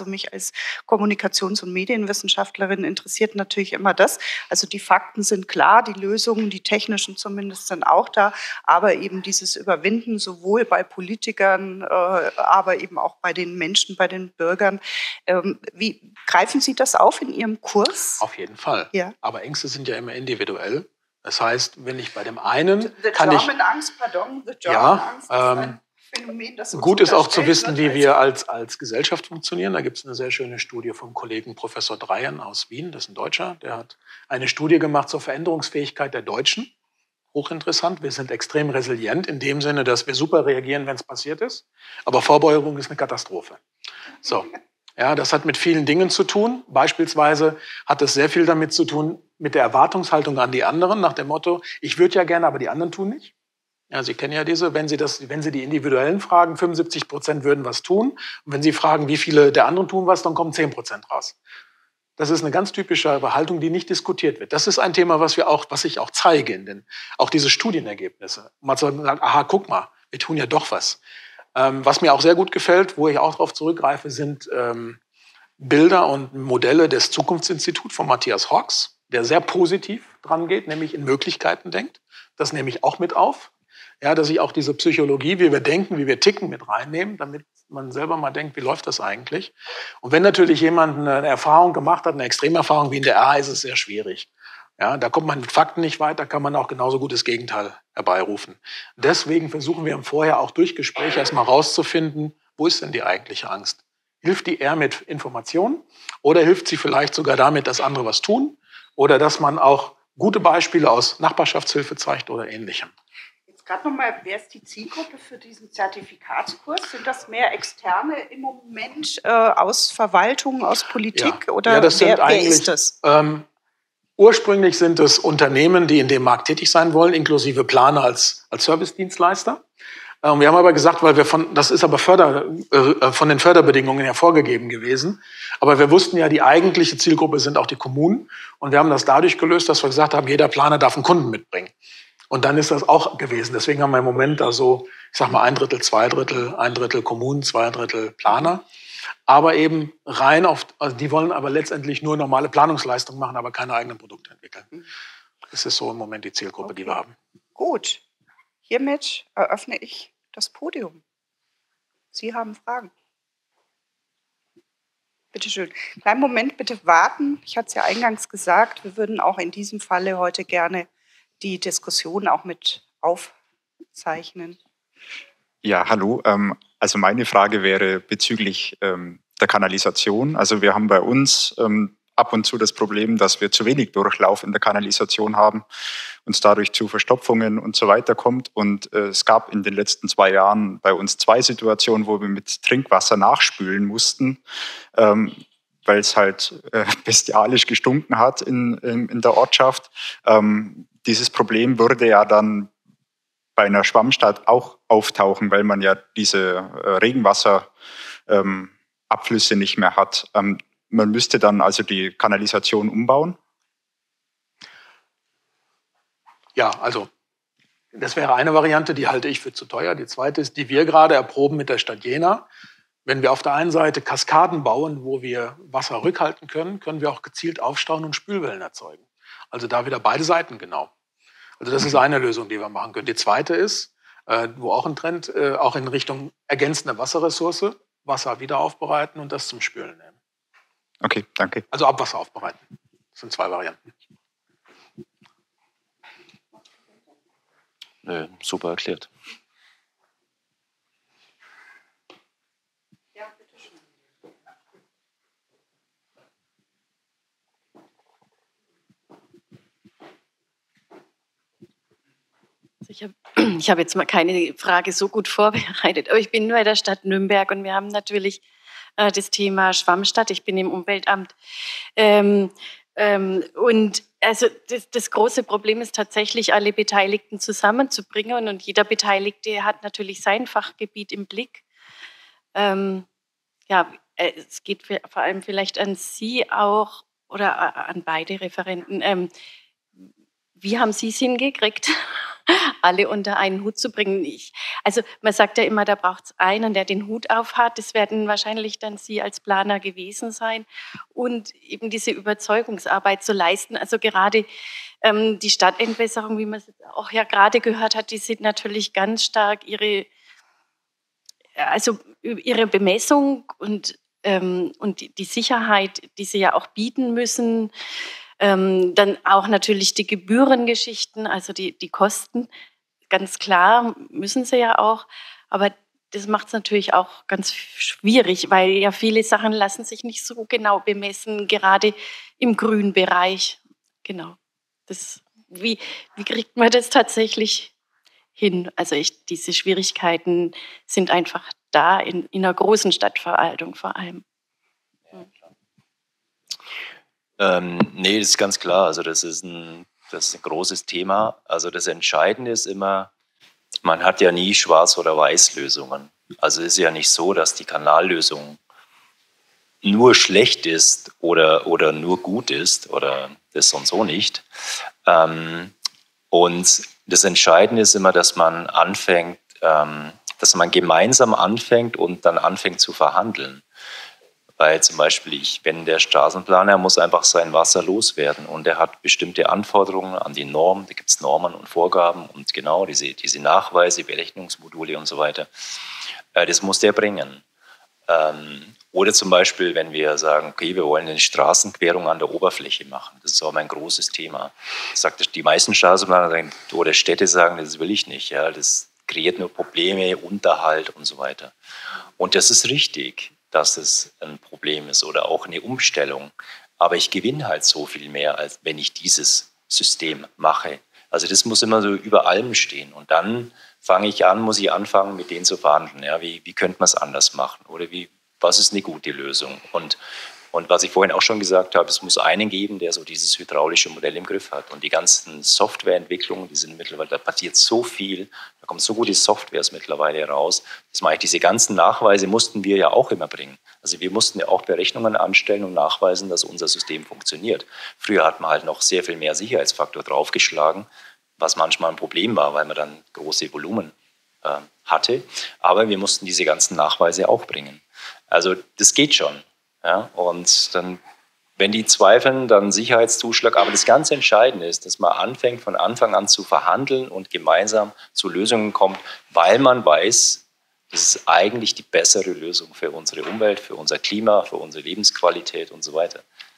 als Kommunikations- und Medienwissenschaftlerin interessiert natürlich immer das. Also die Fakten sind klar, die Lösungen, die technischen zumindest sind auch da, aber eben dieses Überwinden sowohl bei Politikern, äh, aber eben auch bei den Menschen, bei den Bürgern. Ähm, wie greifen Sie das auf in Ihrem Kurs? Auf jeden Fall. Ja. Aber Ängste sind ja immer individuell. Das heißt, wenn ich bei dem einen The kann ich... German Angst, pardon, the German Ja, Angst ist ähm, ein Phänomen, das uns gut ist auch zu unterstellt wissen, wird wie als- wir als, als Gesellschaft funktionieren. Da gibt es eine sehr schöne Studie vom Kollegen Professor Dreien aus Wien, das ist ein Deutscher. Der hat eine Studie gemacht zur Veränderungsfähigkeit der Deutschen. Hochinteressant. Wir sind extrem resilient in dem Sinne, dass wir super reagieren, wenn es passiert ist. Aber Vorbeugung ist eine Katastrophe. So. Ja, das hat mit vielen Dingen zu tun. Beispielsweise hat es sehr viel damit zu tun, mit der Erwartungshaltung an die anderen, nach dem Motto, ich würde ja gerne, aber die anderen tun nicht. Ja, Sie kennen ja diese, wenn Sie, das, wenn Sie die Individuellen fragen, fünfundsiebzig Prozent würden was tun. Und wenn Sie fragen, wie viele der anderen tun was, dann kommen zehn Prozent raus. Das ist eine ganz typische Haltung, die nicht diskutiert wird. Das ist ein Thema, was, wir auch, was ich auch zeige in den, auch diese Studienergebnisse. Man sagt, aha, guck mal, wir tun ja doch was. Ähm, was mir auch sehr gut gefällt, wo ich auch darauf zurückgreife, sind ähm, Bilder und Modelle des Zukunftsinstituts von Matthias Hawks, der sehr positiv dran geht, nämlich in Möglichkeiten denkt. Das nehme ich auch mit auf. Ja, dass ich auch diese Psychologie, wie wir denken, wie wir ticken, mit reinnehmen, damit man selber mal denkt, wie läuft das eigentlich? Und wenn natürlich jemand eine Erfahrung gemacht hat, eine Extremerfahrung wie in der A, ist es sehr schwierig. Ja, da kommt man mit Fakten nicht weit, da kann man auch genauso gut das Gegenteil herbeirufen. Deswegen versuchen wir vorher auch durch Gespräche erstmal rauszufinden, wo ist denn die eigentliche Angst? Hilft die eher mit Informationen oder hilft sie vielleicht sogar damit, dass andere was tun oder dass man auch gute Beispiele aus Nachbarschaftshilfe zeigt oder Ähnlichem? Jetzt gerade nochmal, wer ist die Zielgruppe für diesen Zertifikatskurs? Sind das mehr Externe im Moment äh, aus Verwaltung, aus Politik Ja. oder ja, das wer, sind eigentlich, wer ist das? Ähm, ursprünglich sind es Unternehmen, die in dem Markt tätig sein wollen, inklusive Planer als, als Servicedienstleister. Ähm, wir haben aber gesagt, weil wir von, das ist aber Förder, äh, von den Förderbedingungen her vorgegeben gewesen. Aber wir wussten ja, die eigentliche Zielgruppe sind auch die Kommunen. Und wir haben das dadurch gelöst, dass wir gesagt haben, jeder Planer darf einen Kunden mitbringen. Und dann ist das auch gewesen. Deswegen haben wir im Moment also, ich sag mal, ein Drittel, zwei Drittel, ein Drittel Kommunen, zwei Drittel Planer. Aber eben rein auf, also die wollen aber letztendlich nur normale Planungsleistung machen, aber keine eigenen Produkte entwickeln. Das ist so im Moment die Zielgruppe, Okay. die wir haben. Gut. Hiermit eröffne ich das Podium. Sie haben Fragen. Bitte schön. Kleinen Moment, bitte warten. Ich hatte es ja eingangs gesagt, wir würden auch in diesem Falle heute gerne die Diskussion auch mit aufzeichnen. Ja, hallo. Ähm, also meine Frage wäre bezüglich ähm, der Kanalisation. Also wir haben bei uns ähm, ab und zu das Problem, dass wir zu wenig Durchlauf in der Kanalisation haben und es dadurch zu Verstopfungen und so weiter kommt. Und äh, es gab in den letzten zwei Jahren bei uns zwei Situationen, wo wir mit Trinkwasser nachspülen mussten, ähm, weil es halt äh, bestialisch gestunken hat in, in, in der Ortschaft. Ähm, dieses Problem würde ja dann bei einer Schwammstadt auch auftauchen, weil man ja diese äh, Regenwasserabflüsse ähm, nicht mehr hat. Ähm, man müsste dann also die Kanalisation umbauen? Ja, also das wäre eine Variante, die halte ich für zu teuer. Die zweite ist, die wir gerade erproben mit der Stadt Jena. Wenn wir auf der einen Seite Kaskaden bauen, wo wir Wasser rückhalten können, können wir auch gezielt aufstauen und Spülwellen erzeugen. Also da wieder beide Seiten genau. Also das ist eine Lösung, die wir machen können. Die zweite ist, äh, wo auch ein Trend, äh, auch in Richtung ergänzende Wasserressource, Wasser wieder aufbereiten und das zum Spülen nehmen. Okay, danke. Also Abwasser aufbereiten. Das sind zwei Varianten. Nö, super erklärt. Ja, bitte schön. Ich habe ich hab jetzt mal keine Frage so gut vorbereitet, aber ich bin nur in der Stadt Nürnberg und wir haben natürlich äh, das Thema Schwammstadt. Ich bin im Umweltamt. Ähm, ähm, und also das, das große Problem ist tatsächlich, alle Beteiligten zusammenzubringen und, und jeder Beteiligte hat natürlich sein Fachgebiet im Blick. Ähm, ja, es geht vor allem vielleicht an Sie auch oder an beide Referenten. Ähm, wie haben Sie es hingekriegt, alle unter einen Hut zu bringen? Ich, also man sagt ja immer, da braucht es einen, der den Hut auf hat. Das werden wahrscheinlich dann Sie als Planer gewesen sein. Und eben diese Überzeugungsarbeit zu leisten. Also gerade ähm, die Stadtentwässerung, wie man es auch ja gerade gehört hat, die sind natürlich ganz stark ihre, also ihre Bemessung und, ähm, und die, die Sicherheit, die sie ja auch bieten müssen. Ähm, dann auch natürlich die Gebührengeschichten, also die, die Kosten, ganz klar müssen sie ja auch, aber das macht es natürlich auch ganz schwierig, weil ja viele Sachen lassen sich nicht so genau bemessen, gerade im Grünbereich. Genau. Das, wie, wie kriegt man das tatsächlich hin? Also ich, diese Schwierigkeiten sind einfach da, in, in einer großen Stadtverwaltung vor allem. Ähm, nee, das ist ganz klar. Also das ist, ein, das ist ein großes Thema. Also das Entscheidende ist immer, man hat ja nie Schwarz- oder Weiß-Lösungen. Also es ist ja nicht so, dass die Kanallösung nur schlecht ist oder, oder nur gut ist oder das und so nicht. Ähm, und das Entscheidende ist immer, dass man anfängt, ähm, dass man gemeinsam anfängt und dann anfängt zu verhandeln. Weil zum Beispiel, ich, wenn der Straßenplaner muss einfach sein Wasser loswerden und er hat bestimmte Anforderungen an die Normen, da gibt es Normen und Vorgaben und genau diese, diese Nachweise, Berechnungsmodule und so weiter, äh, das muss der bringen. Ähm, oder zum Beispiel, wenn wir sagen, okay, wir wollen eine Straßenquerung an der Oberfläche machen, das ist auch ein großes Thema. Das sagt, die meisten Straßenplaner oder Städte sagen, das will ich nicht, ja, das kreiert nur Probleme, Unterhalt und so weiter. Und das ist richtig, dass es ein Problem ist oder auch eine Umstellung. Aber ich gewinne halt so viel mehr, als wenn ich dieses System mache. Also das muss immer so über allem stehen. Und dann fange ich an, muss ich anfangen, mit denen zu verhandeln. Ja, wie, wie könnte man es anders machen? Oder wie, was ist eine gute Lösung? Und, und was ich vorhin auch schon gesagt habe, es muss einen geben, der so dieses hydraulische Modell im Griff hat. Und die ganzen Softwareentwicklungen, die sind mittlerweile, da passiert so viel, da kommen so gute Softwares mittlerweile raus. Das meine ich, diese ganzen Nachweise mussten wir ja auch immer bringen. Also wir mussten ja auch Berechnungen anstellen und nachweisen, dass unser System funktioniert. Früher hat man halt noch sehr viel mehr Sicherheitsfaktor draufgeschlagen, was manchmal ein Problem war, weil man dann große Volumen äh, hatte. Aber wir mussten diese ganzen Nachweise auch bringen. Also das geht schon. Ja? Und dann, wenn die zweifeln, dann Sicherheitszuschlag. Aber das ganz Entscheidende ist, dass man anfängt, von Anfang an zu verhandeln und gemeinsam zu Lösungen kommt, weil man weiß, das ist eigentlich die bessere Lösung für unsere Umwelt, für unser Klima, für unsere Lebensqualität und so weiter.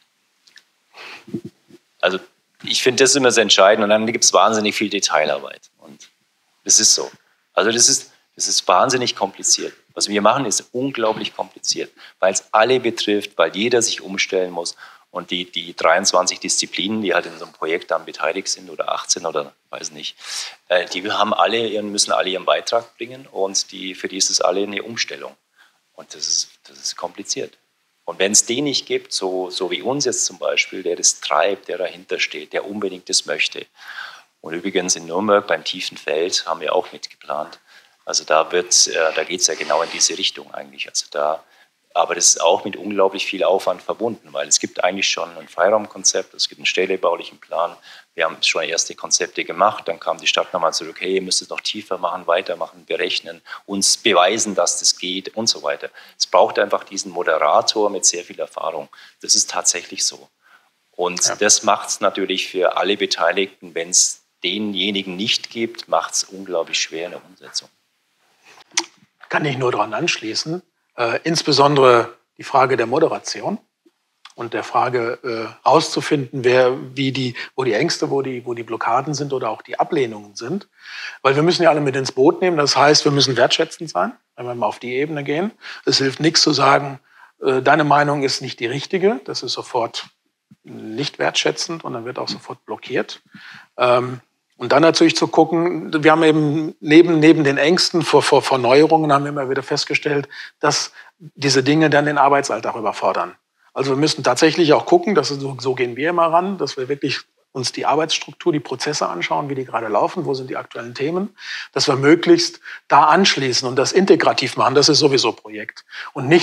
Also ich finde das immer sehr entscheidend und dann gibt es wahnsinnig viel Detailarbeit und das ist so. Also das ist, das ist wahnsinnig kompliziert. Was wir machen, ist unglaublich kompliziert, weil es alle betrifft, weil jeder sich umstellen muss und die, die dreiundzwanzig Disziplinen, die halt in so einem Projekt dann beteiligt sind oder achtzehn oder weiß nicht, die haben alle ihren, müssen alle ihren Beitrag bringen und die, für die ist es alle eine Umstellung und das ist, das ist kompliziert. Und wenn es den nicht gibt, so, so wie uns jetzt zum Beispiel, der das treibt, der dahinter steht, der unbedingt das möchte. Und übrigens in Nürnberg beim Tiefenfeld haben wir auch mitgeplant. Also da, wird, äh, da geht es ja genau in diese Richtung eigentlich. Also da, aber das ist auch mit unglaublich viel Aufwand verbunden, weil es gibt eigentlich schon ein Freiraumkonzept, es gibt einen städtebaulichen Plan. Wir haben schon erste Konzepte gemacht, dann kam die Stadt nochmal zurück, hey, ihr müsst es noch tiefer machen, weitermachen, berechnen, uns beweisen, dass das geht und so weiter. Es braucht einfach diesen Moderator mit sehr viel Erfahrung. Das ist tatsächlich so. Und ja. Das macht es natürlich für alle Beteiligten, wenn es denjenigen nicht gibt, macht es unglaublich schwer in der Umsetzung. Kann ich nur daran anschließen. Äh, insbesondere die Frage der Moderation und der Frage äh, herauszufinden, wer, wie die, wo die Ängste, wo die, wo die Blockaden sind oder auch die Ablehnungen sind. Weil wir müssen ja alle mit ins Boot nehmen. Das heißt, wir müssen wertschätzend sein, wenn wir mal auf die Ebene gehen. Es hilft nichts zu sagen, äh, deine Meinung ist nicht die richtige. Das ist sofort nicht wertschätzend und dann wird auch sofort blockiert. Ähm, Und dann natürlich zu gucken, wir haben eben neben, neben den Ängsten vor, vor, vor Neuerungen haben wir immer wieder festgestellt, dass diese Dinge dann den Arbeitsalltag überfordern. Also wir müssen tatsächlich auch gucken, dass so, so gehen wir immer ran, dass wir wirklich uns die Arbeitsstruktur, die Prozesse anschauen, wie die gerade laufen, wo sind die aktuellen Themen, dass wir möglichst da anschließen und das integrativ machen, das ist sowieso Projekt. Und nicht noch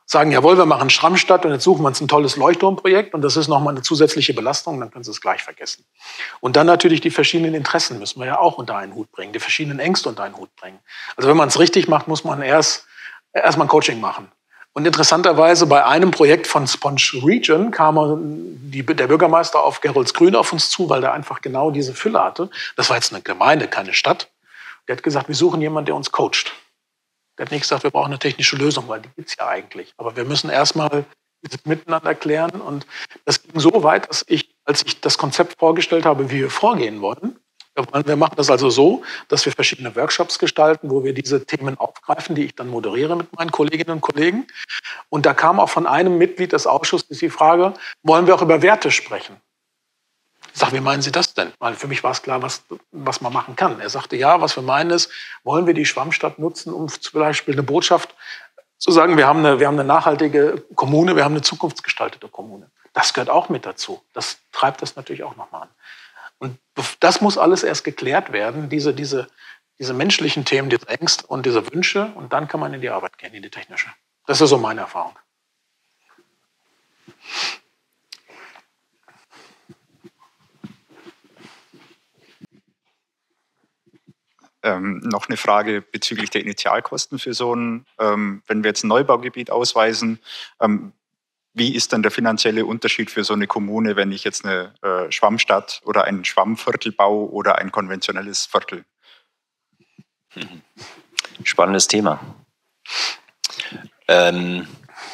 sagen, jawohl, wir machen Schrammstadt und jetzt suchen wir uns ein tolles Leuchtturmprojekt und das ist nochmal eine zusätzliche Belastung, dann können Sie es gleich vergessen. Und dann natürlich die verschiedenen Interessen müssen wir ja auch unter einen Hut bringen, die verschiedenen Ängste unter einen Hut bringen. Also wenn man es richtig macht, muss man erst erstmal ein Coaching machen. Und interessanterweise bei einem Projekt von Sponge Region kam die, der Bürgermeister auf Geroldsgrün auf uns zu, weil der einfach genau diese Fülle hatte. Das war jetzt eine Gemeinde, keine Stadt. Der hat gesagt, wir suchen jemanden, der uns coacht. Der hat nicht gesagt, wir brauchen eine technische Lösung, weil die gibt es ja eigentlich. Aber wir müssen erstmal dieses Miteinander klären. Und das ging so weit, dass ich, als ich das Konzept vorgestellt habe, wie wir vorgehen wollen, wir machen das also so, dass wir verschiedene Workshops gestalten, wo wir diese Themen aufgreifen, die ich dann moderiere mit meinen Kolleginnen und Kollegen. Und da kam auch von einem Mitglied des Ausschusses die Frage, wollen wir auch über Werte sprechen? Ich sage, wie meinen Sie das denn? Weil für mich war es klar, was, was man machen kann. Er sagte, ja, was wir meinen ist, wollen wir die Schwammstadt nutzen, um zum Beispiel eine Botschaft zu sagen, wir haben eine, wir haben eine nachhaltige Kommune, wir haben eine zukunftsgestaltete Kommune. Das gehört auch mit dazu. Das treibt das natürlich auch nochmal an. Und das muss alles erst geklärt werden, diese, diese, diese menschlichen Themen, diese Ängste und diese Wünsche. Und dann kann man in die Arbeit gehen, in die technische. Das ist so meine Erfahrung. Ähm, noch eine Frage bezüglich der Initialkosten für so ein, ähm, wenn wir jetzt ein Neubaugebiet ausweisen, ähm, wie ist dann der finanzielle Unterschied für so eine Kommune, wenn ich jetzt eine äh, Schwammstadt oder ein Schwammviertel baue oder ein konventionelles Viertel? Spannendes Thema. Ähm,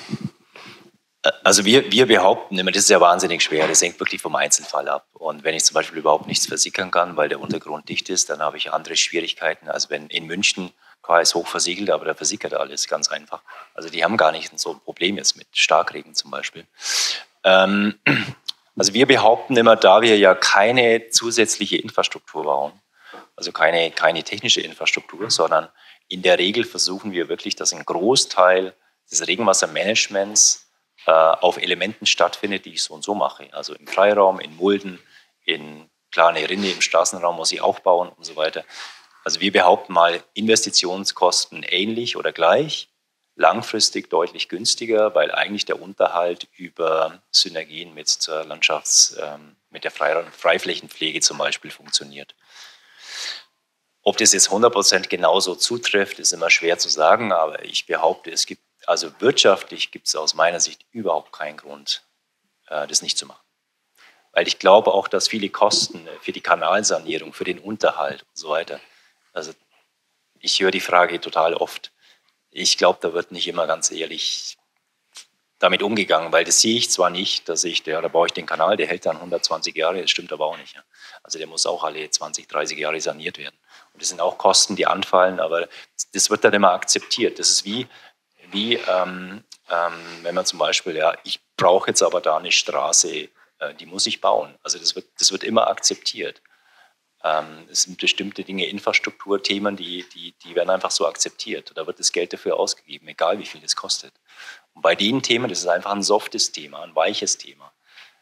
also wir, wir behaupten immer, das ist ja wahnsinnig schwer, das hängt wirklich vom Einzelfall ab. Und wenn ich zum Beispiel überhaupt nichts versickern kann, weil der Untergrund dicht ist, dann habe ich andere Schwierigkeiten, als wenn in München, klar ist hoch versiegelt, aber da versickert alles ganz einfach. Also die haben gar nicht so ein Problem jetzt mit Starkregen zum Beispiel. Ähm, also wir behaupten immer, da wir ja keine zusätzliche Infrastruktur bauen, also keine, keine technische Infrastruktur, sondern in der Regel versuchen wir wirklich, dass ein Großteil des Regenwassermanagements äh, auf Elementen stattfindet, die ich so und so mache. Also im Freiraum, in Mulden, in kleine Rinne im Straßenraum muss ich auch bauen und so weiter. Also wir behaupten mal, Investitionskosten ähnlich oder gleich, langfristig deutlich günstiger, weil eigentlich der Unterhalt über Synergien mit der Landschafts-, ähm, mit der Freiflächenpflege zum Beispiel funktioniert. Ob das jetzt hundert Prozent genauso zutrifft, ist immer schwer zu sagen, aber ich behaupte, es gibt, also wirtschaftlich gibt es aus meiner Sicht überhaupt keinen Grund, äh, das nicht zu machen. Weil ich glaube auch, dass viele Kosten für die Kanalsanierung, für den Unterhalt und so weiter, also ich höre die Frage total oft. Ich glaube, da wird nicht immer ganz ehrlich damit umgegangen, weil das sehe ich zwar nicht, dass ich, ja, da baue ich den Kanal, der hält dann hundertzwanzig Jahre, das stimmt aber auch nicht. Ja. Also der muss auch alle zwanzig, dreißig Jahre saniert werden. Und das sind auch Kosten, die anfallen, aber das wird dann immer akzeptiert. Das ist wie, wie ähm, ähm, wenn man zum Beispiel, ja, ich brauche jetzt aber da eine Straße, äh, die muss ich bauen. Also das wird, das wird immer akzeptiert. Ähm, es sind bestimmte Dinge, Infrastrukturthemen, die, die, die werden einfach so akzeptiert. Da wird das Geld dafür ausgegeben, egal wie viel das kostet. Und bei den Themen, das ist einfach ein softes Thema, ein weiches Thema.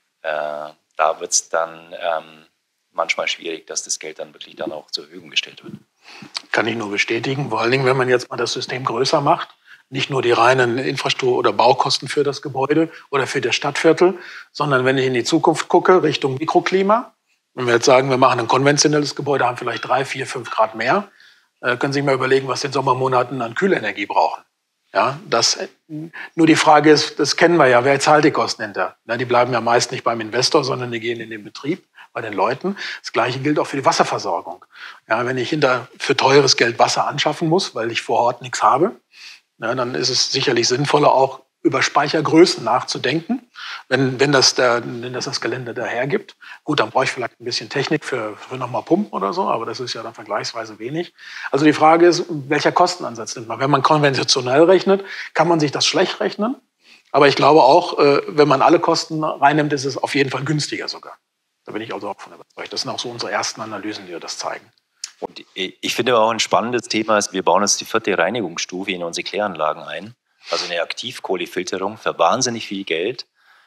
Äh, da wird es dann ähm, manchmal schwierig, dass das Geld dann wirklich dann auch zur Verfügung gestellt wird. Kann ich nur bestätigen, vor allen Dingen, wenn man jetzt mal das System größer macht, nicht nur die reinen Infrastruktur- oder Baukosten für das Gebäude oder für das Stadtviertel, sondern wenn ich in die Zukunft gucke, Richtung Mikroklima. Wenn wir jetzt sagen, wir machen ein konventionelles Gebäude, haben vielleicht drei, vier, fünf Grad mehr, äh, können Sie sich mal überlegen, was in Sommermonaten an Kühlenergie brauchen. Ja, das, nur die Frage ist, das kennen wir ja, wer zahlt die Kosten hinter? Na, die bleiben ja meist nicht beim Investor, sondern die gehen in den Betrieb, bei den Leuten. Das Gleiche gilt auch für die Wasserversorgung. Ja, wenn ich hinter für teures Geld Wasser anschaffen muss, weil ich vor Ort nichts habe, na, dann ist es sicherlich sinnvoller, auch über Speichergrößen nachzudenken, wenn, wenn, das der, wenn das das Gelände dahergibt. Gut, dann brauche ich vielleicht ein bisschen Technik für, für nochmal Pumpen oder so, aber das ist ja dann vergleichsweise wenig. Also die Frage ist, welcher Kostenansatz nimmt man? Wenn man konventionell rechnet, kann man sich das schlecht rechnen. Aber ich glaube auch, wenn man alle Kosten reinnimmt, ist es auf jeden Fall günstiger sogar. Da bin ich also auch von überzeugt. Das sind auch so unsere ersten Analysen, die das zeigen. Und ich finde auch ein spannendes Thema ist, wir bauen jetzt die vierte Reinigungsstufe in unsere Kläranlagen ein. Also eine Aktivkohlefilterung für wahnsinnig viel Geld.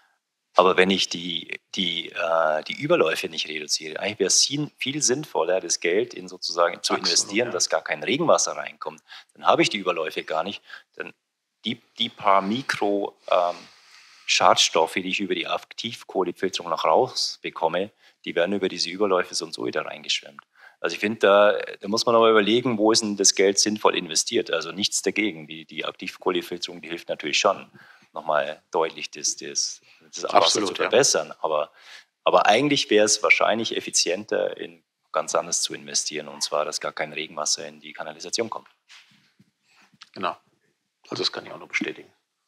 Aber wenn ich die, die, äh, die Überläufe nicht reduziere, eigentlich wäre es viel sinnvoller, das Geld in sozusagen zu investieren, dass gar kein Regenwasser reinkommt. Dann habe ich die Überläufe gar nicht. Dann die, die paar Mikro ähm, Schadstoffe, die ich über die Aktivkohlefilterung noch rausbekomme, die werden über diese Überläufe so und so wieder reingeschwemmt. Also ich finde, da, da muss man aber überlegen, wo ist denn das Geld sinnvoll investiert. Also nichts dagegen. Die, die Aktivkohlefilterung, die hilft natürlich schon, nochmal deutlich das, das, das Abwasser Absolut, zu verbessern. Ja. Aber, aber eigentlich wäre es wahrscheinlich effizienter, in ganz anders zu investieren. Und zwar, dass gar kein Regenwasser in die Kanalisation kommt. Genau. Also das kann ich auch nur bestätigen.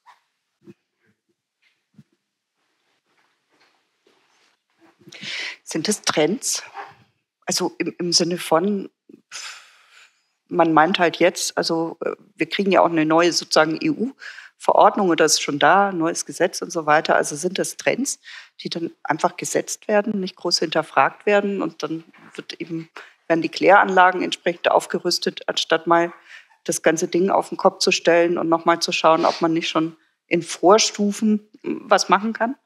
Sind das Trends? Also im, im Sinne von, man meint halt jetzt, also wir kriegen ja auch eine neue sozusagen E U-Verordnung oder ist schon da, neues Gesetz und so weiter. Also sind das Trends, die dann einfach gesetzt werden, nicht groß hinterfragt werden und dann wird eben, werden die Kläranlagen entsprechend aufgerüstet, anstatt mal das ganze Ding auf den Kopf zu stellen und nochmal zu schauen, ob man nicht schon in Vorstufen was machen kann?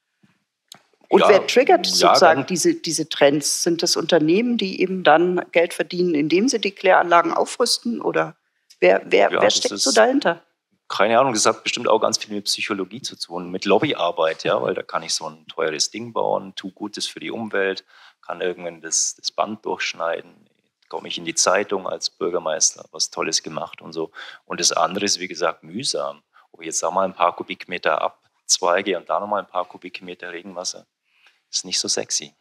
Und ja, wer triggert sozusagen ja, diese, diese Trends? Sind das Unternehmen, die eben dann Geld verdienen, indem sie die Kläranlagen aufrüsten? Oder wer, wer, ja, wer steckt so dahinter? Keine Ahnung, das hat bestimmt auch ganz viel mit Psychologie zu tun, mit Lobbyarbeit, ja, weil da kann ich so ein teures Ding bauen, tu Gutes für die Umwelt, kann irgendwann das, das Band durchschneiden, komme ich in die Zeitung als Bürgermeister, was Tolles gemacht und so. Und das andere ist, wie gesagt, mühsam. Ob ich jetzt da mal ein paar Kubikmeter abzweige und da nochmal ein paar Kubikmeter Regenwasser, ist nicht so sexy.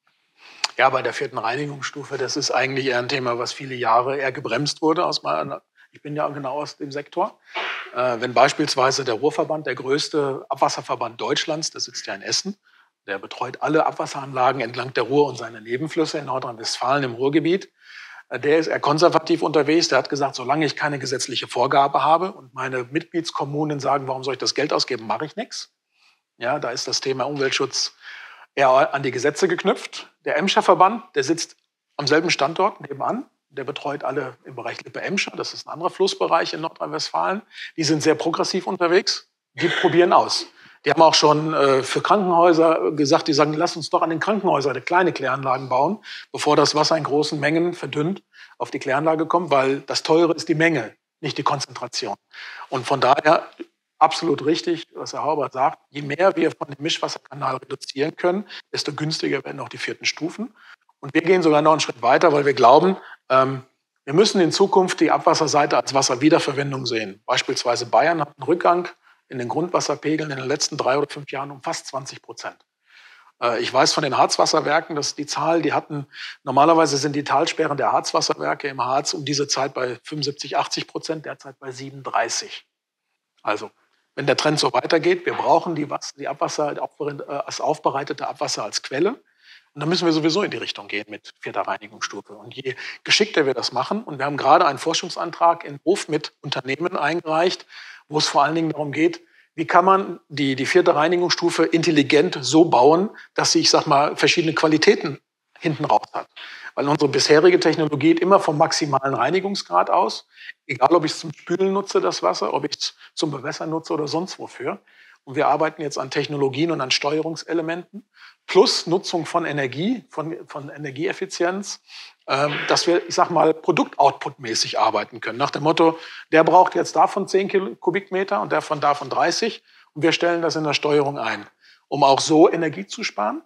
Ja, bei der vierten Reinigungsstufe, das ist eigentlich eher ein Thema, was viele Jahre eher gebremst wurde. Aus meiner, ich bin ja genau aus dem Sektor. Äh, wenn beispielsweise der Ruhrverband, der größte Abwasserverband Deutschlands, der sitzt ja in Essen, der betreut alle Abwasseranlagen entlang der Ruhr und seine Nebenflüsse in Nordrhein-Westfalen im Ruhrgebiet. Äh, der ist eher konservativ unterwegs. Der hat gesagt, solange ich keine gesetzliche Vorgabe habe und meine Mitgliedskommunen sagen, warum soll ich das Geld ausgeben, mache ich nichts. Ja, da ist das Thema Umweltschutz eher an die Gesetze geknüpft. Der Emscher Verband, der sitzt am selben Standort nebenan. Der betreut alle im Bereich Lippe-Emscher. Das ist ein anderer Flussbereich in Nordrhein-Westfalen. Die sind sehr progressiv unterwegs. Die probieren aus. Die haben auch schon äh, für Krankenhäuser gesagt, die sagen, lass uns doch an den Krankenhäusern kleine Kläranlagen bauen, bevor das Wasser in großen Mengen verdünnt auf die Kläranlage kommt, weil das Teure ist die Menge, nicht die Konzentration. Und von daher absolut richtig, was Herr Hauber sagt, je mehr wir von dem Mischwasserkanal reduzieren können, desto günstiger werden auch die vierten Stufen. Und wir gehen sogar noch einen Schritt weiter, weil wir glauben, ähm, wir müssen in Zukunft die Abwasserseite als Wasserwiederverwendung sehen. Beispielsweise Bayern hat einen Rückgang in den Grundwasserpegeln in den letzten drei oder fünf Jahren um fast zwanzig Prozent. Äh, ich weiß von den Harzwasserwerken, dass die Zahl, die hatten, normalerweise sind die Talsperren der Harzwasserwerke im Harz um diese Zeit bei fünfundsiebzig, achtzig Prozent, derzeit bei siebenunddreißig. Also, wenn der Trend so weitergeht, wir brauchen die, Wasser, die Abwasser, das aufbereitete Abwasser als Quelle. Und dann müssen wir sowieso in die Richtung gehen mit vierter Reinigungsstufe. Und je geschickter wir das machen, und wir haben gerade einen Forschungsantrag in Hof mit Unternehmen eingereicht, wo es vor allen Dingen darum geht, wie kann man die, die vierte Reinigungsstufe intelligent so bauen, dass sie, ich sag mal, verschiedene Qualitäten hinten raus hat. Weil unsere bisherige Technologie geht immer vom maximalen Reinigungsgrad aus. Egal, ob ich es zum Spülen nutze, das Wasser, ob ich es zum Bewässern nutze oder sonst wofür. Und wir arbeiten jetzt an Technologien und an Steuerungselementen plus Nutzung von Energie, von, von Energieeffizienz, ähm, dass wir, ich sag mal, Produktoutput-mäßig arbeiten können. Nach dem Motto, der braucht jetzt davon zehn Kubikmeter und der von davon dreißig. Und wir stellen das in der Steuerung ein, um auch so Energie zu sparen.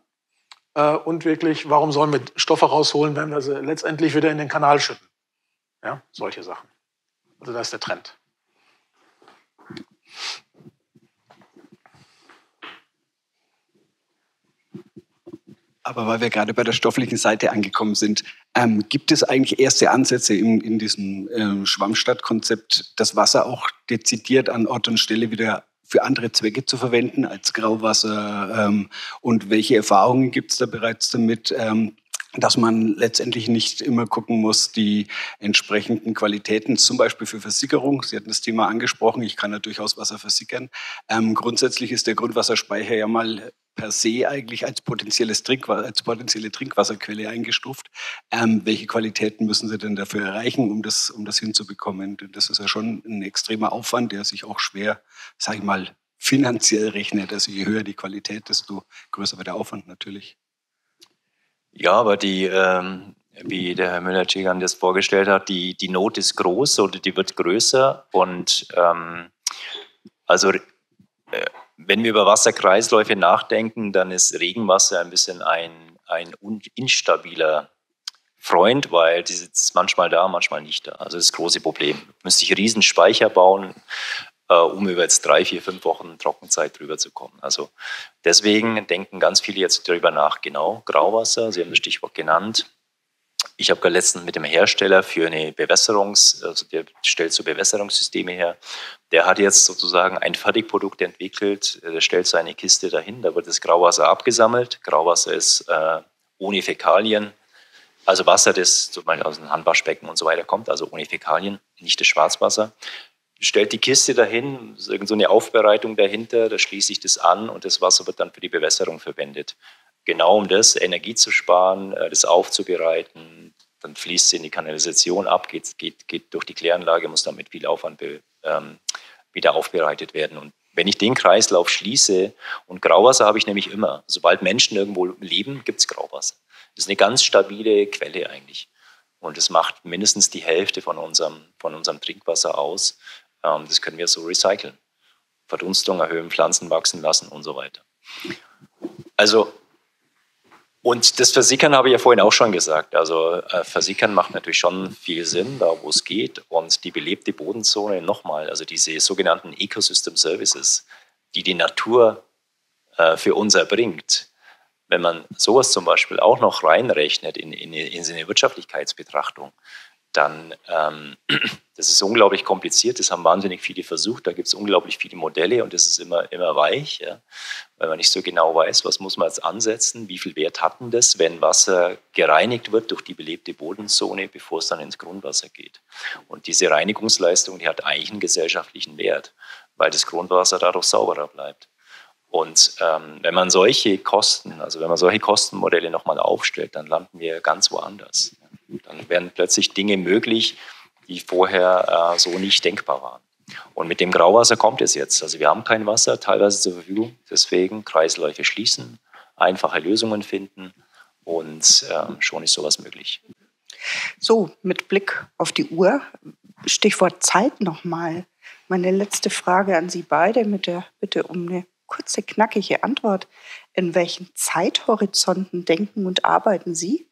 Und wirklich, warum sollen wir Stoffe rausholen, wenn wir sie letztendlich wieder in den Kanal schütten? Ja, solche Sachen. Also das ist der Trend. Aber weil wir gerade bei der stofflichen Seite angekommen sind, ähm, gibt es eigentlich erste Ansätze in, in diesem äh, Schwammstadtkonzept, das Wasser auch dezidiert an Ort und Stelle wieder für andere Zwecke zu verwenden als Grauwasser? Ähm, und welche Erfahrungen gibt es da bereits damit, ähm, dass man letztendlich nicht immer gucken muss, die entsprechenden Qualitäten, zum Beispiel für Versickerung, Sie hatten das Thema angesprochen, ich kann ja durchaus Wasser versickern. Ähm, grundsätzlich ist der Grundwasserspeicher ja mal per se eigentlich als, potenzielles Trinkwasser, als potenzielle Trinkwasserquelle eingestuft. Ähm, welche Qualitäten müssen Sie denn dafür erreichen, um das, um das hinzubekommen? Das ist ja schon ein extremer Aufwand, der sich auch schwer, sage ich mal, finanziell rechnet. Also je höher die Qualität, desto größer wird der Aufwand natürlich. Ja, aber die, ähm, wie der Herr Müller-Tschigan das vorgestellt hat, die, die Not ist groß oder die wird größer und ähm, Also äh, wenn wir über Wasserkreisläufe nachdenken, dann ist Regenwasser ein bisschen ein, ein instabiler Freund, weil die ist manchmal da, manchmal nicht da. Also das ist das große Problem. Du müsstest einen riesen Speicher bauen, äh, um über jetzt drei, vier, fünf Wochen Trockenzeit drüber zu kommen. Also deswegen denken ganz viele jetzt darüber nach. Genau, Grauwasser, Sie haben das Stichwort genannt. Ich habe gerade letztens mit dem Hersteller für eine Bewässerungs-, also der stellt so Bewässerungssysteme her, der hat jetzt sozusagen ein Fertigprodukt entwickelt, der stellt so eine Kiste dahin, da wird das Grauwasser abgesammelt. Grauwasser ist äh, ohne Fäkalien, also Wasser, das zum Beispiel aus dem Handwaschbecken und so weiter kommt, also ohne Fäkalien, nicht das Schwarzwasser. Stellt die Kiste dahin, ist irgend so eine Aufbereitung dahinter, da schließe ich das an und das Wasser wird dann für die Bewässerung verwendet. Genau um das, Energie zu sparen, das aufzubereiten, dann fließt es in die Kanalisation ab, geht, geht, geht durch die Kläranlage, muss dann mit viel Aufwand be, ähm, wieder aufbereitet werden. Und wenn ich den Kreislauf schließe, und Grauwasser habe ich nämlich immer, sobald Menschen irgendwo leben, gibt es Grauwasser. Das ist eine ganz stabile Quelle eigentlich. Und das macht mindestens die Hälfte von unserem, von unserem Trinkwasser aus. Ähm, das können wir so recyceln. Verdunstung erhöhen, Pflanzen wachsen lassen und so weiter. Also, und das Versickern habe ich ja vorhin auch schon gesagt. Also äh, Versickern macht natürlich schon viel Sinn, da wo es geht. Und die belebte Bodenzone, nochmal, also diese sogenannten Ecosystem Services, die die Natur äh, für uns erbringt, wenn man sowas zum Beispiel auch noch reinrechnet in, in, in seine Wirtschaftlichkeitsbetrachtung, dann, ähm, das ist unglaublich kompliziert, das haben wahnsinnig viele versucht, da gibt es unglaublich viele Modelle und das ist immer, immer weich, ja, weil man nicht so genau weiß, was muss man jetzt ansetzen, wie viel Wert hat denn das, wenn Wasser gereinigt wird durch die belebte Bodenzone, bevor es dann ins Grundwasser geht. Und diese Reinigungsleistung, die hat eigentlich einen gesellschaftlichen Wert, weil das Grundwasser dadurch sauberer bleibt. Und ähm, wenn man solche Kosten, also wenn man solche Kostenmodelle nochmal aufstellt, dann landen wir ganz woanders. Dann werden plötzlich Dinge möglich, die vorher äh, so nicht denkbar waren. Und mit dem Grauwasser kommt es jetzt. Also wir haben kein Wasser teilweise zur Verfügung, deswegen Kreisläufe schließen, einfache Lösungen finden und äh, schon ist sowas möglich. So, mit Blick auf die Uhr, Stichwort Zeit nochmal. Meine letzte Frage an Sie beide mit der Bitte um eine kurze, knackige Antwort. In welchen Zeithorizonten denken und arbeiten Sie?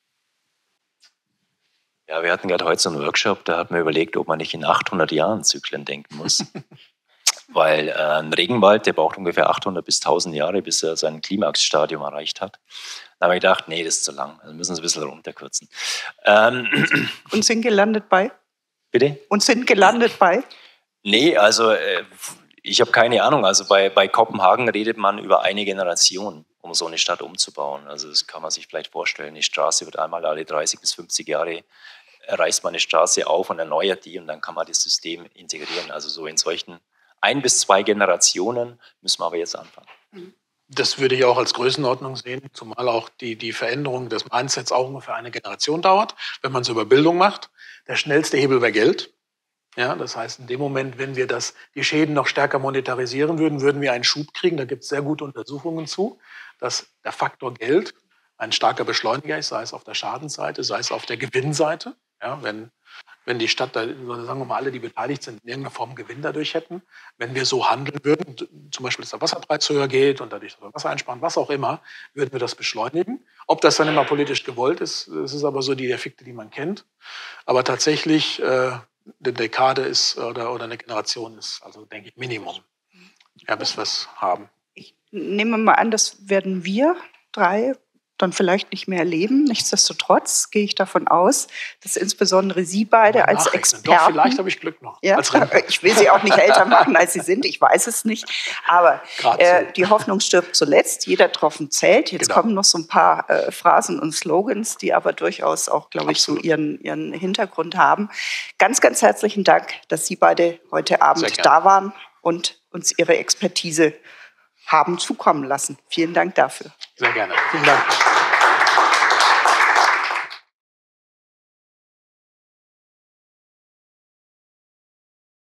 Ja, wir hatten gerade heute so einen Workshop, da hat man überlegt, ob man nicht in achthundert Jahren Zyklen denken muss. Weil äh, ein Regenwald, der braucht ungefähr achthundert bis tausend Jahre, bis er sein Klimaxstadium erreicht hat. Da habe ich gedacht, nee, das ist zu lang, also müssen wir es ein bisschen runterkürzen. Ähm, und sind gelandet bei? Bitte? Und sind gelandet bei? Nee, also äh, ich habe keine Ahnung. Also bei, bei Kopenhagen redet man über eine Generation, um so eine Stadt umzubauen. Also das kann man sich vielleicht vorstellen. Die Straße wird einmal alle dreißig bis fünfzig Jahre, reißt man eine Straße auf und erneuert die und dann kann man das System integrieren. Also so in solchen ein bis zwei Generationen müssen wir aber jetzt anfangen. Das würde ich auch als Größenordnung sehen, zumal auch die, die Veränderung des Mindsets auch ungefähr eine Generation dauert, wenn man es über Bildung macht. Der schnellste Hebel wäre Geld. Ja, das heißt, in dem Moment, wenn wir das, die Schäden noch stärker monetarisieren würden, würden wir einen Schub kriegen. Da gibt es sehr gute Untersuchungen zu, dass der Faktor Geld ein starker Beschleuniger ist, sei es auf der Schadenseite, sei es auf der Gewinnseite. Ja, wenn, wenn die Stadt, sagen wir mal, alle, die beteiligt sind, in irgendeiner Form Gewinn dadurch hätten, wenn wir so handeln würden, zum Beispiel, dass der Wasserpreis höher geht und dadurch Wasser einsparen, was auch immer, würden wir das beschleunigen. Ob das dann immer politisch gewollt ist, das ist aber so die Effekte, die man kennt. Aber tatsächlich, äh, eine Dekade ist oder, oder eine Generation ist, also denke ich, Minimum, ja, bis wir es haben. Ich nehme mal an, das werden wir drei dann vielleicht nicht mehr erleben. Nichtsdestotrotz gehe ich davon aus, dass insbesondere Sie beide als Experten... Doch, vielleicht habe ich Glück noch. Ja, als ich will Sie auch nicht älter machen, als Sie sind, ich weiß es nicht. Aber äh, die Hoffnung stirbt zuletzt, jeder Tropfen zählt. Jetzt genau. kommen noch so ein paar äh, Phrasen und Slogans, die aber durchaus auch, glaube ich, so ihren, ihren Hintergrund haben. Ganz, ganz herzlichen Dank, dass Sie beide heute Abend da waren und uns Ihre Expertise haben zukommen lassen. Vielen Dank dafür. Sehr gerne. Vielen Dank.